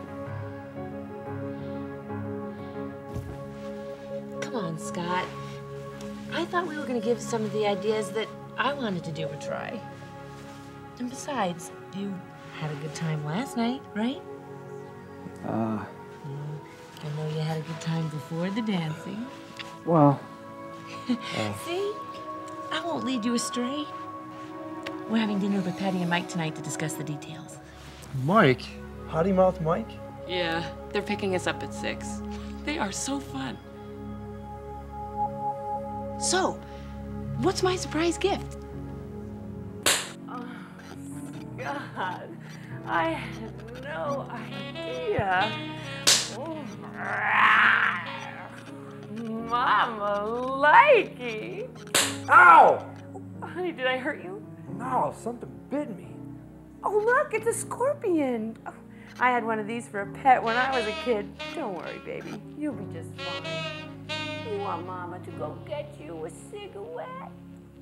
Come on, Scott. I thought we were going to give some of the ideas that I wanted to do a try. And besides, you had a good time last night, right? Uh, I know you had a good time before the dancing. well... uh, See? I won't lead you astray. We're having dinner with Patty and Mike tonight to discuss the details. Mike? Potty Mouth Mike? Yeah, they're picking us up at six. They are so fun. So, what's my surprise gift? Oh, God. I had no idea. Oh. Mama likey. Ow! Honey, did I hurt you? No, something bit me. Oh, look, it's a scorpion. Oh, I had one of these for a pet when I was a kid. Don't worry, baby. You'll be just fine. You want Mama to go get you a cigarette?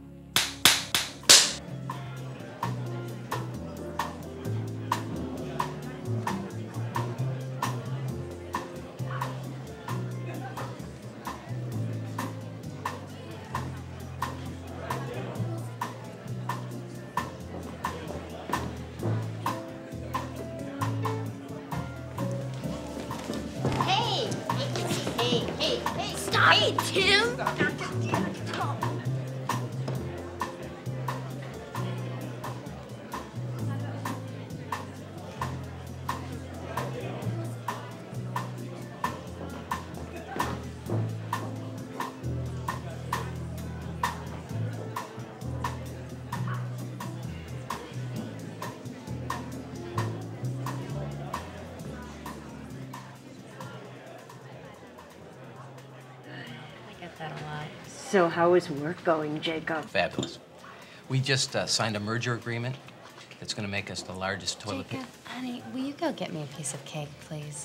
Hey, hey, hey, hey, stop it, Tim! So how is work going, Jacob? Fabulous. We just uh, signed a merger agreement. that's gonna make us the largest toilet paper. Jacob, honey, will you go get me a piece of cake, please?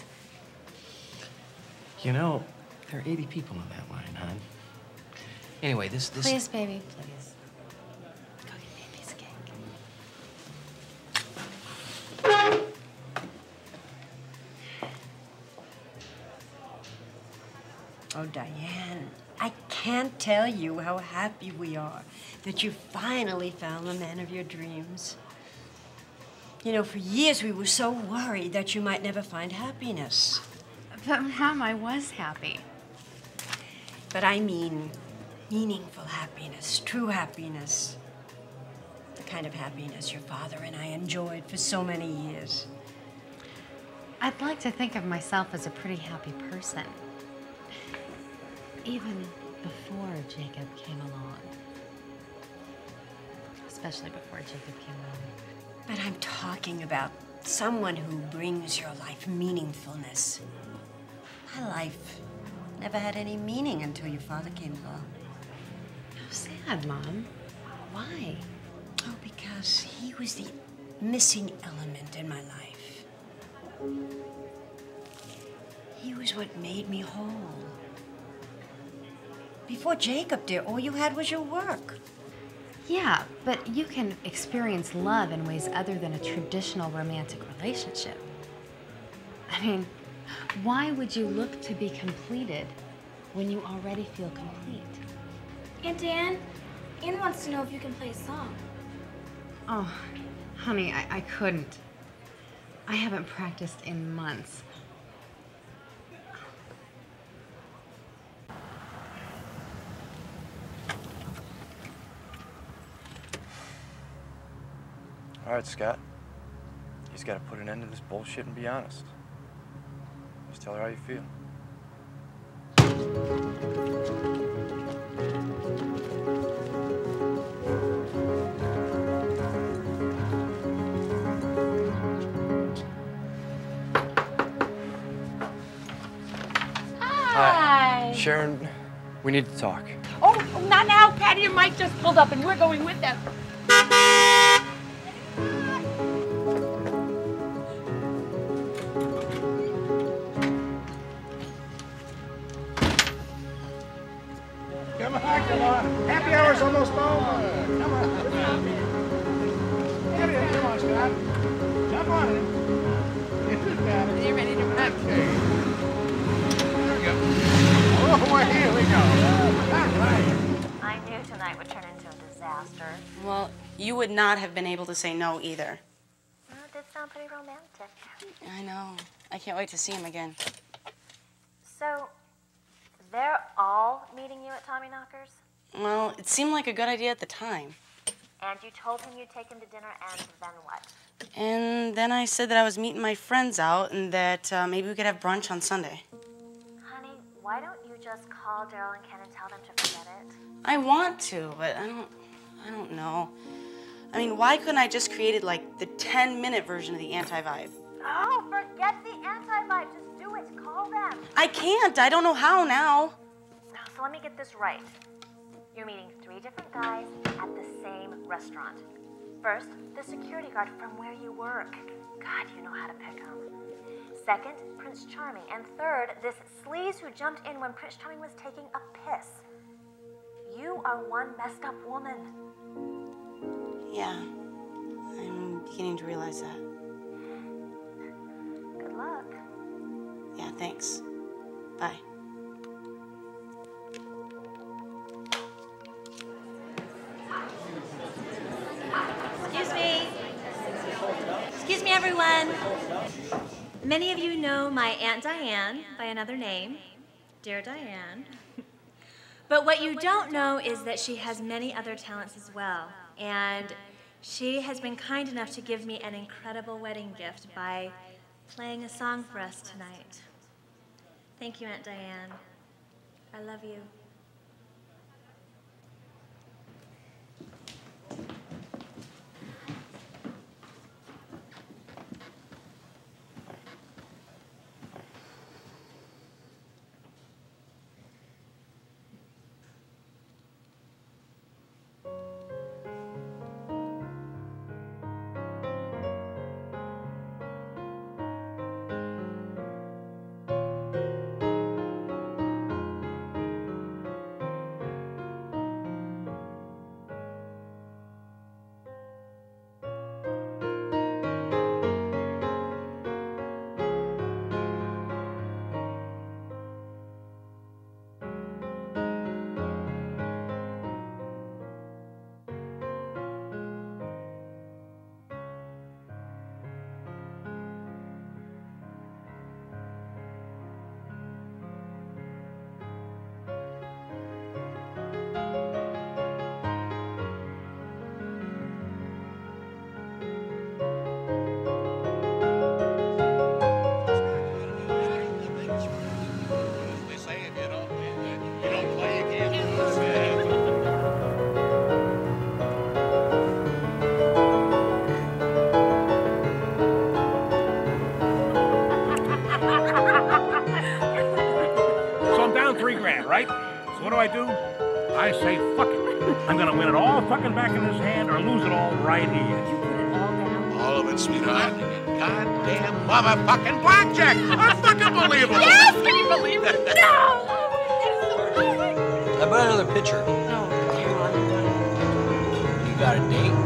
You know, there are eighty people on that line, hon. Anyway, this this. Please, baby, please. Go get me a piece of cake. Oh, Diane, I can't tell you how happy we are that you finally found the man of your dreams. You know, for years we were so worried that you might never find happiness. But, Mom, I was happy. But I mean meaningful happiness, true happiness. The kind of happiness your father and I enjoyed for so many years. I'd like to think of myself as a pretty happy person. Even before Jacob came along. Especially before Jacob came along. But I'm talking about someone who brings your life meaningfulness. My life never had any meaning until your father came along. How sad, Mom. Why? Oh, because he was the missing element in my life. He was what made me whole. Before Jacob, dear, all you had was your work. Yeah, but you can experience love in ways other than a traditional romantic relationship. I mean, why would you look to be completed when you already feel complete? Aunt Anne, Anne wants to know if you can play a song. Oh, honey, I, I couldn't. I haven't practiced in months. All right, Scott. He's got to put an end to this bullshit and be honest. Just tell her how you feel. Hi. Sharon, we need to talk. Oh, not now. Patty and Mike just pulled up and we're going with them. Come on, come on. Happy hour's almost over. Come on. Get in. Come on, Scott. Jump on in. Are you ready to run? Okay. There we go. Oh, well, here we go. All right. I knew tonight would turn into a disaster. Well, you would not have been able to say no either. Well, it did sound pretty romantic. I know. I can't wait to see him again. So, they're all meeting you at Tommyknockers? Well, it seemed like a good idea at the time. And you told him you'd take him to dinner, and then what? And then I said that I was meeting my friends out and that uh, maybe we could have brunch on Sunday. Honey, why don't you just call Daryl and Ken and tell them to forget it? I want to, but I don't, I don't know. I mean, why couldn't I just created like the ten minute version of the anti-vibe? Oh, forget the anti-vibe. Just do it. Call them. I can't. I don't know how now. So let me get this right. You're meeting three different guys at the same restaurant. First, the security guard from where you work. God, you know how to pick them. Second, Prince Charming. And third, this sleaze who jumped in when Prince Charming was taking a piss. You are one messed up woman. Yeah, I'm beginning to realize that. Good luck. Yeah, thanks. Bye. Excuse me. Excuse me, everyone. Many of you know my Aunt Diane by another name, Dear Diane. But what you don't know is that she has many other talents as well. And she has been kind enough to give me an incredible wedding gift by playing a song for us tonight. Thank you, Aunt Diane. I love you. I say fuck it. I'm gonna win it all fucking back in this hand or lose it all right here. You put it all down? All of it, sweetheart. Goddamn motherfucking blackjack! Unfucking-believable! Yes! Can you believe it? No! How about another pitcher? No, come on. You got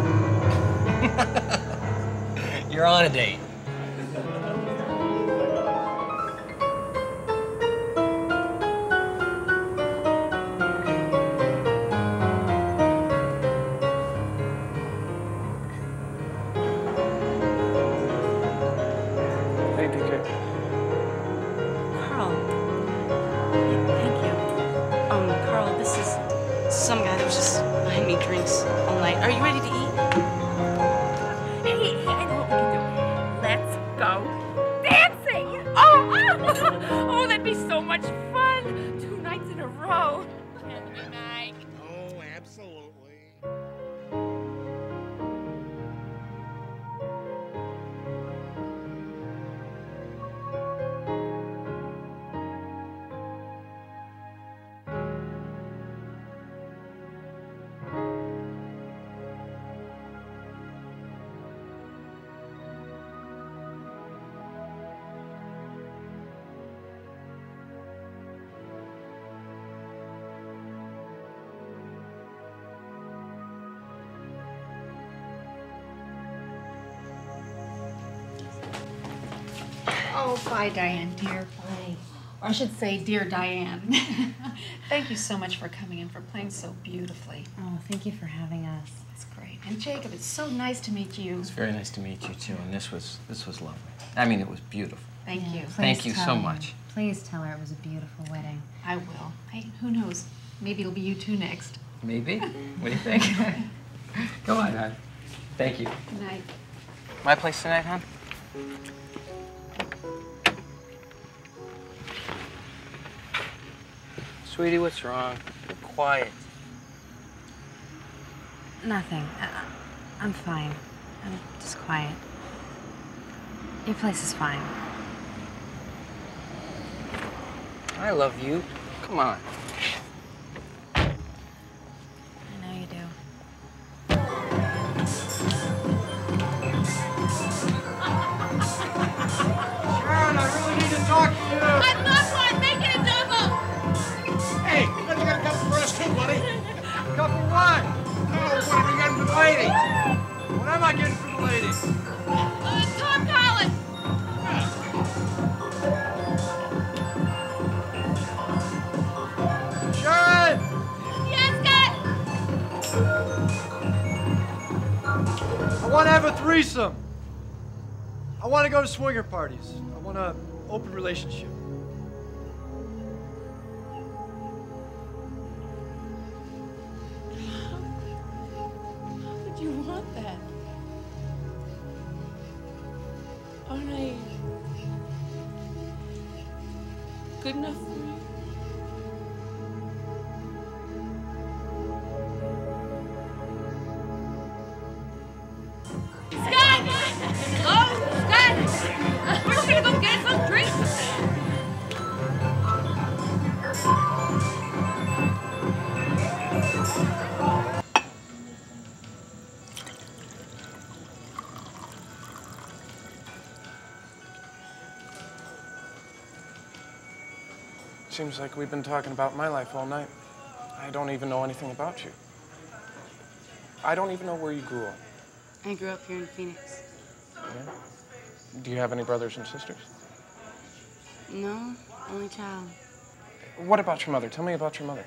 a date? You're on a date. Carl. Thank you. Um, Carl, this is some guy that was just buying me drinks all night. Are you ready to eat? Hey, hey, I know what we can do. Let's go dancing! Oh, oh, oh, that'd be so much fun. Two nights in a row. Can we, Mike? Oh, absolutely. Oh, bye, Diane, dear. Bye. Or I should say, dear Diane. Thank you so much for coming and for playing so beautifully. Oh, thank you for having us. It's great. And Jacob, it's so nice to meet you. It's very nice to meet you too, and this was this was lovely. I mean, it was beautiful. Thank Yeah, you. please Thank you tell so her. much. Please tell her it was a beautiful wedding. I will. Hey, who knows? Maybe it'll be you two next. Maybe. What do you think? Go on, hon. Thank you. Good night. My place tonight, hon? Sweetie, what's wrong? You're quiet. Nothing. I, I'm fine. I'm just quiet. Your place is fine. I love you. Come on. I know you do. Sharon, I really need to talk to you. I love one. Make it a double. Hey, what you got a couple for us too, buddy? Couple what? Oh, what are we getting for the ladies? What am I getting from the ladies? Uh, Tom Collins. Sharon! Yes, guy. I want to have a threesome. I want to go to swinger parties. I want an open relationship. Would you want that? Aren't I good enough for you? Scott! Oh, Scott! We're just gonna go get some drinks. Seems like we've been talking about my life all night. I don't even know anything about you. I don't even know where you grew up. I grew up here in Phoenix. Yeah? Do you have any brothers and sisters? No, only child. What about your mother? Tell me about your mother.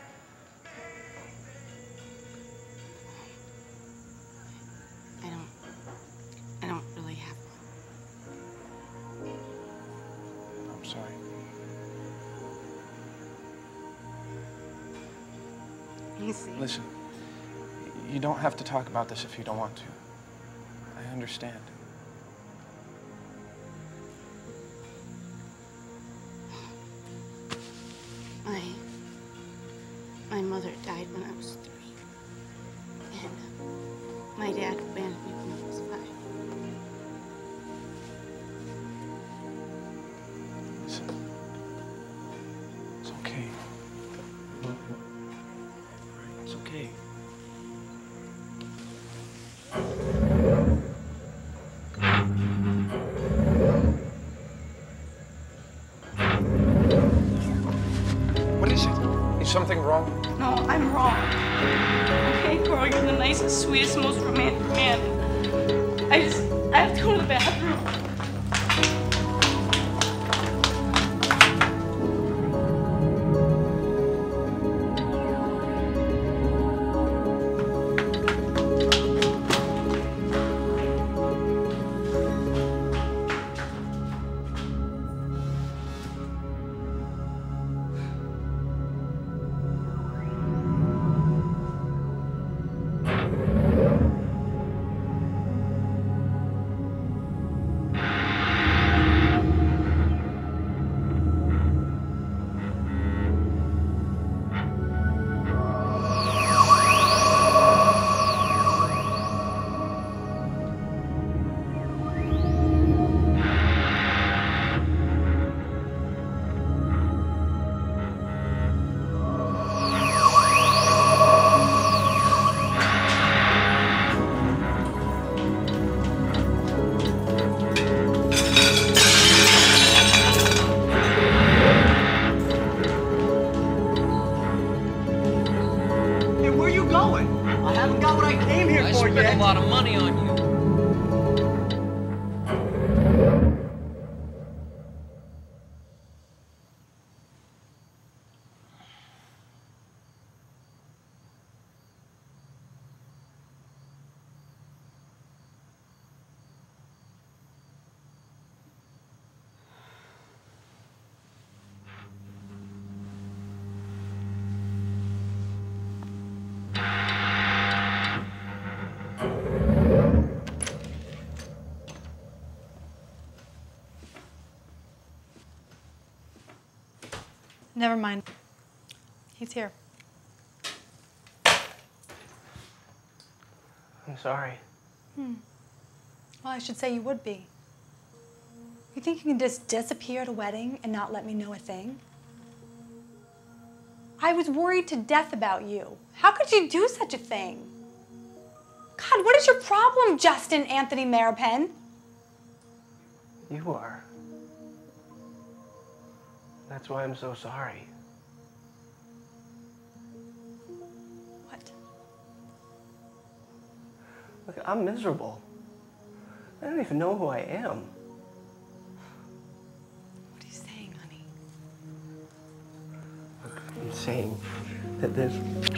I don't. I don't really have one. I'm sorry. You see? Listen, you don't have to talk about this if you don't want to. I understand. My. My mother died when I was three. And uh, my dad abandoned me when I was five. Listen, it's okay. nicest, sweetest, most romantic man. I just, I have to go to the bathroom. Never mind. He's here. I'm sorry. Hmm. Well, I should say you would be. You think you can just disappear at a wedding and not let me know a thing? I was worried to death about you. How could you do such a thing? God, what is your problem, Justin Anthony Maripin? You are. That's why I'm so sorry. What? Look, I'm miserable. I don't even know who I am. What are you saying, honey? Look, I'm saying that there's...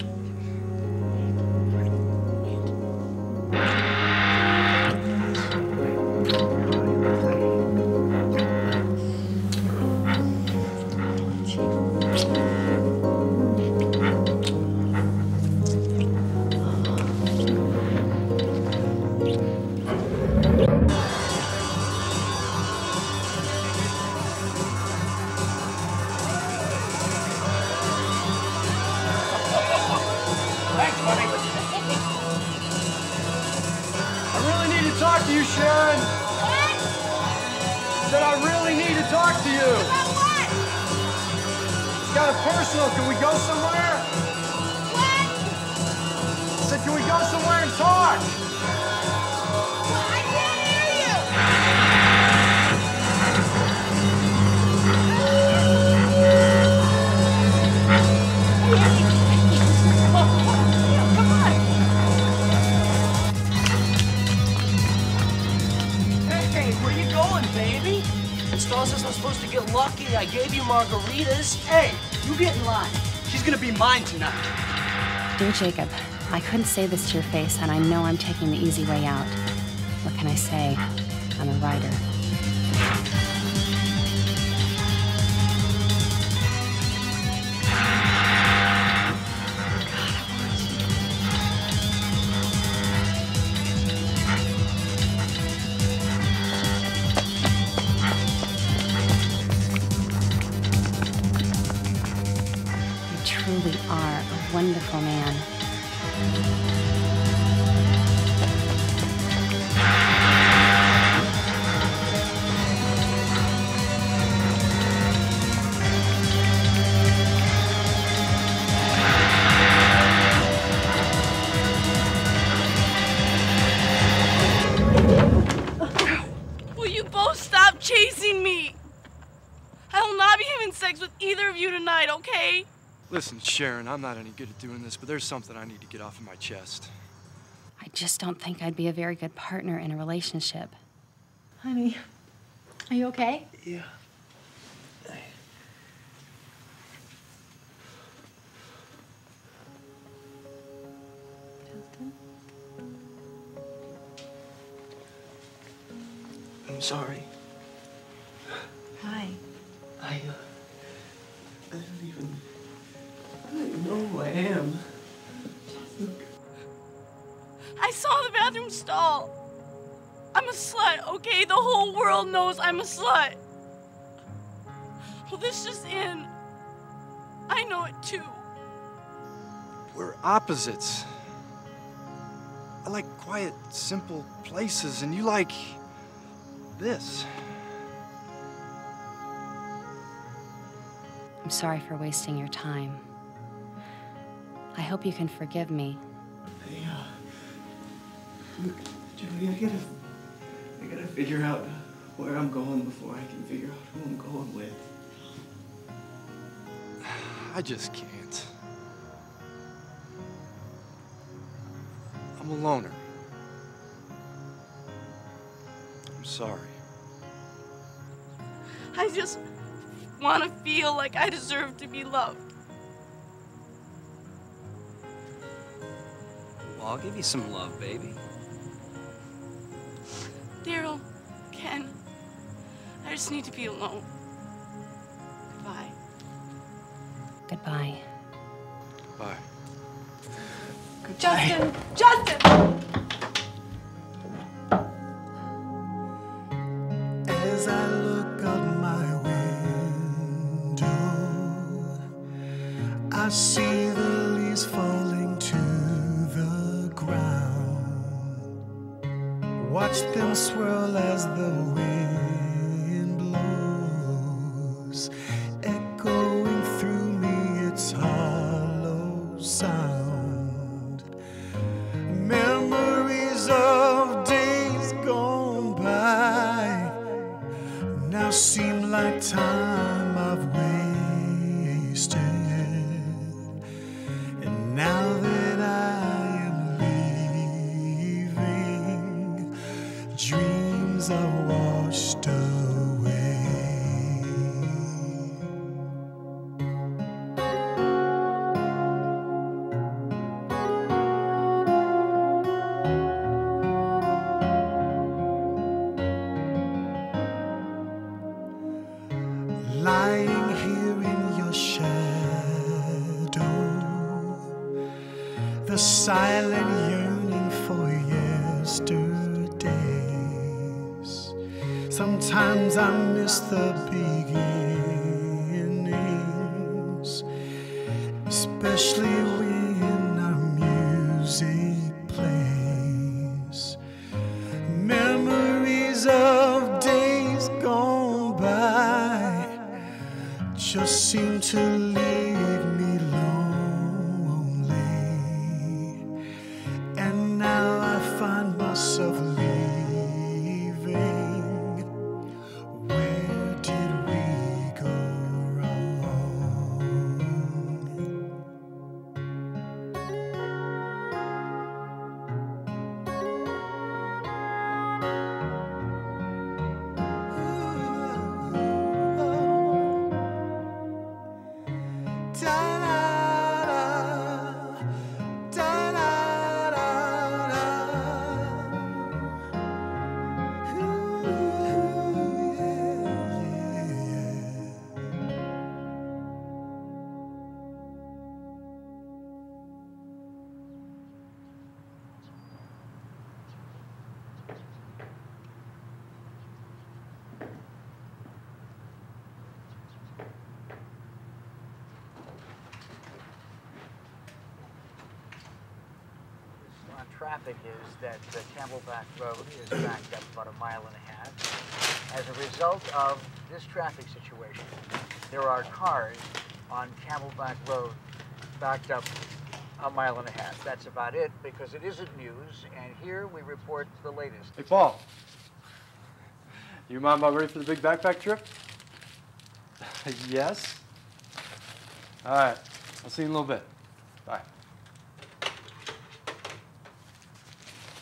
Sharon! What? Said I really need to talk to you. About what? It's kind of personal. Can we go somewhere? What? Said, can we go somewhere and talk? Well, I can't hear you. Come on. Hey, where you going, baby? Star says I'm supposed to get lucky. I gave you margaritas. Hey, you get in line. She's gonna be mine tonight. Dear Jacob, I couldn't say this to your face, and I know I'm taking the easy way out. What can I say? I'm a writer. Truly are a wonderful man. Will you both stop chasing me? I will not be having sex with either of you tonight, okay? Listen, Sharon, I'm not any good at doing this, but there's something I need to get off of my chest. just don't think I'd be a very good partner in a relationship. Honey, are you okay? Yeah. I'm sorry. Hi. I, uh, I don't even, I don't even know who I am. I saw the bathroom stall. I'm a slut, okay? The whole world knows I'm a slut. Well, this just in. I know it too. We're opposites. I like quiet, simple places, and you like this. I'm sorry for wasting your time. I hope you can forgive me. Hey, uh, look, Jody, I gotta, I gotta figure out where I'm going before I can figure out who I'm going with. I just can't. I'm a loner. I'm sorry. I just want to feel like I deserve to be loved. Well, I'll give you some love, baby. Daryl, Ken, I just need to be alone. Goodbye. Goodbye. Bye. Justin! Justin! As I look out my window, I see the leaves falling to the ground. Watch them swirl as the wind blows, echoing through me its hollow sound. Memories of days gone by now seem like time I've wasted. And now that I am leaving, dreams are washed away. Lying here in your shadow, the silent yearning for yesterdays. Sometimes I miss the beginnings, especially when our music plays. Memories of days gone by just seem to leave me lonely. And now I find myself leaving. Where did we go wrong? On traffic is that the Camelback Road is backed up about a mile and a half. As a result of this traffic situation, there are cars on Camelback Road backed up a mile and a half. That's about it, because it isn't news, and here we report the latest. Hey, Paul. You mom about ready for the big backpack trip? Yes. All right. I'll see you in a little bit. Bye.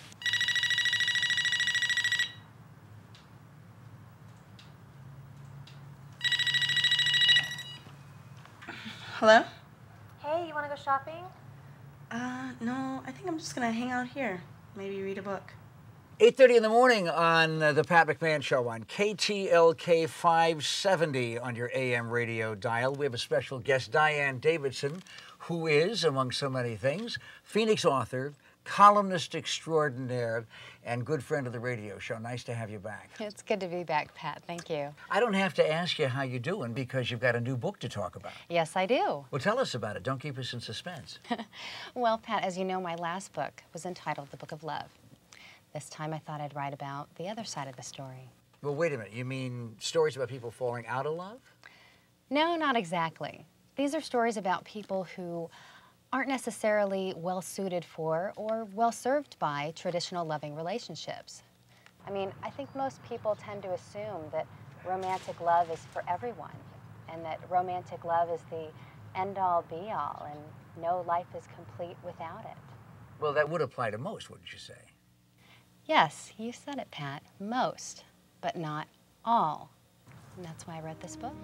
Hello? Hey, you want to go shopping? Uh, no, I think I'm just gonna hang out here. Maybe read a book. eight thirty in the morning on uh, the Pat McMahon Show on K T L K five seventy on your A M radio dial. We have a special guest, Diane Davidson, who is, among so many things, Phoenix author, columnist extraordinaire, and good friend of the radio show. Nice to have you back. It's good to be back, Pat. Thank you. I don't have to ask you how you're doing because you've got a new book to talk about. Yes, I do. Well, tell us about it. Don't keep us in suspense. Well, Pat, as you know, my last book was entitled The Book of Love. This time I thought I'd write about the other side of the story. Well, wait a minute. You mean stories about people falling out of love? No, not exactly. These are stories about people who aren't necessarily well-suited for or well-served by traditional loving relationships. I mean, I think most people tend to assume that romantic love is for everyone and that romantic love is the end-all, be-all, and no life is complete without it. Well, that would apply to most, wouldn't you say? Yes, you said it, Pat. Most, but not all. And that's why I wrote this book.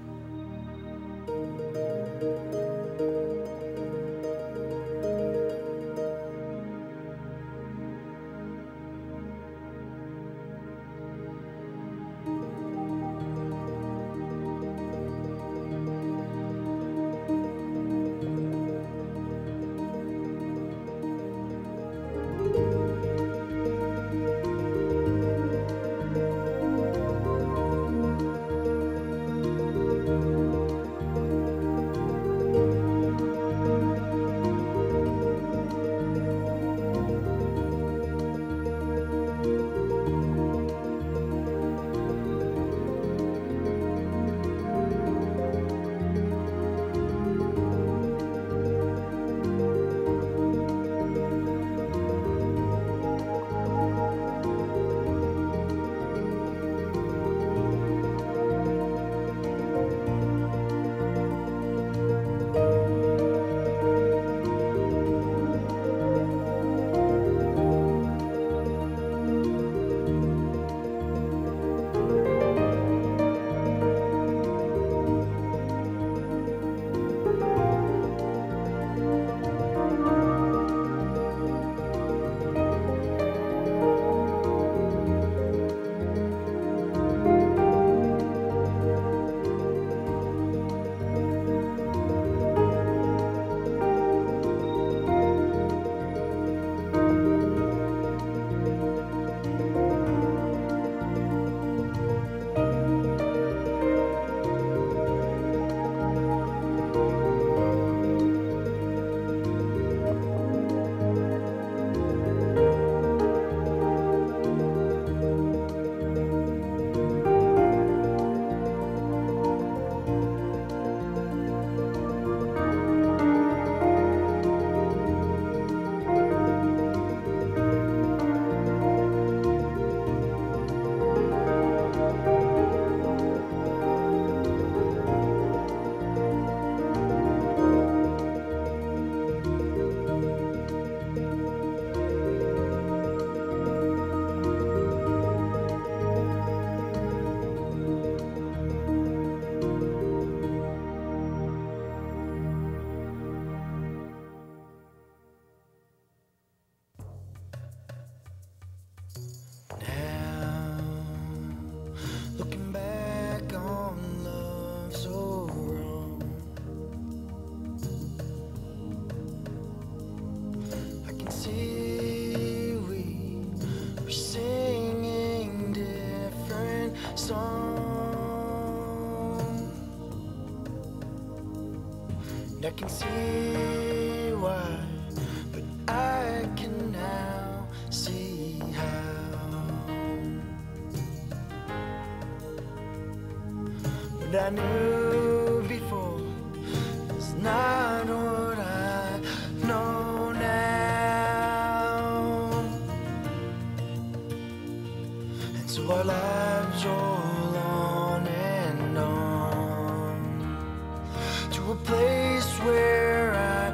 I can see why, but I can now see how. What I knew before is not what I know now. And so our lives roll on and on to a place where I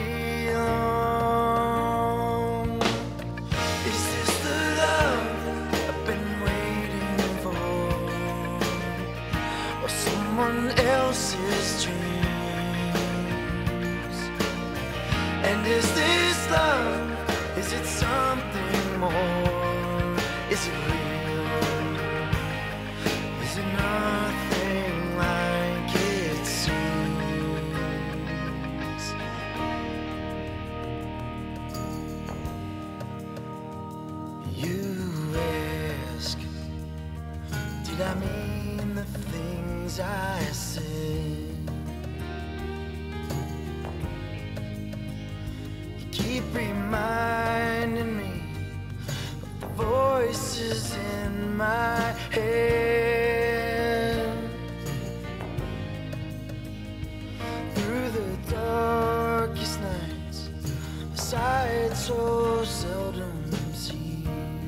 belong. Is this the love I've been waiting for, or someone else's dream? Is it real? Is it nothing like it seems? You ask, did I mean the things I said? You keep reminding me of the voices in my head. Through the darkest nights, a sight so seldom seen.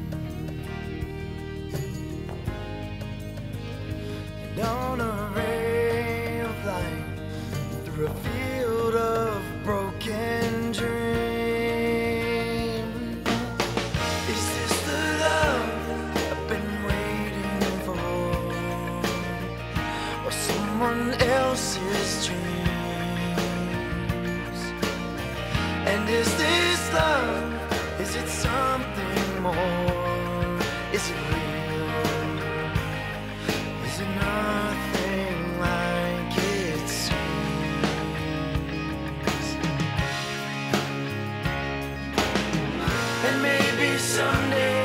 And on a ray of light, through a field of broken dreams. Is this the love I've been waiting for, or someone else's dreams? And is this love? Is it something more? Is it real? Is it nothing like it seems? And maybe someday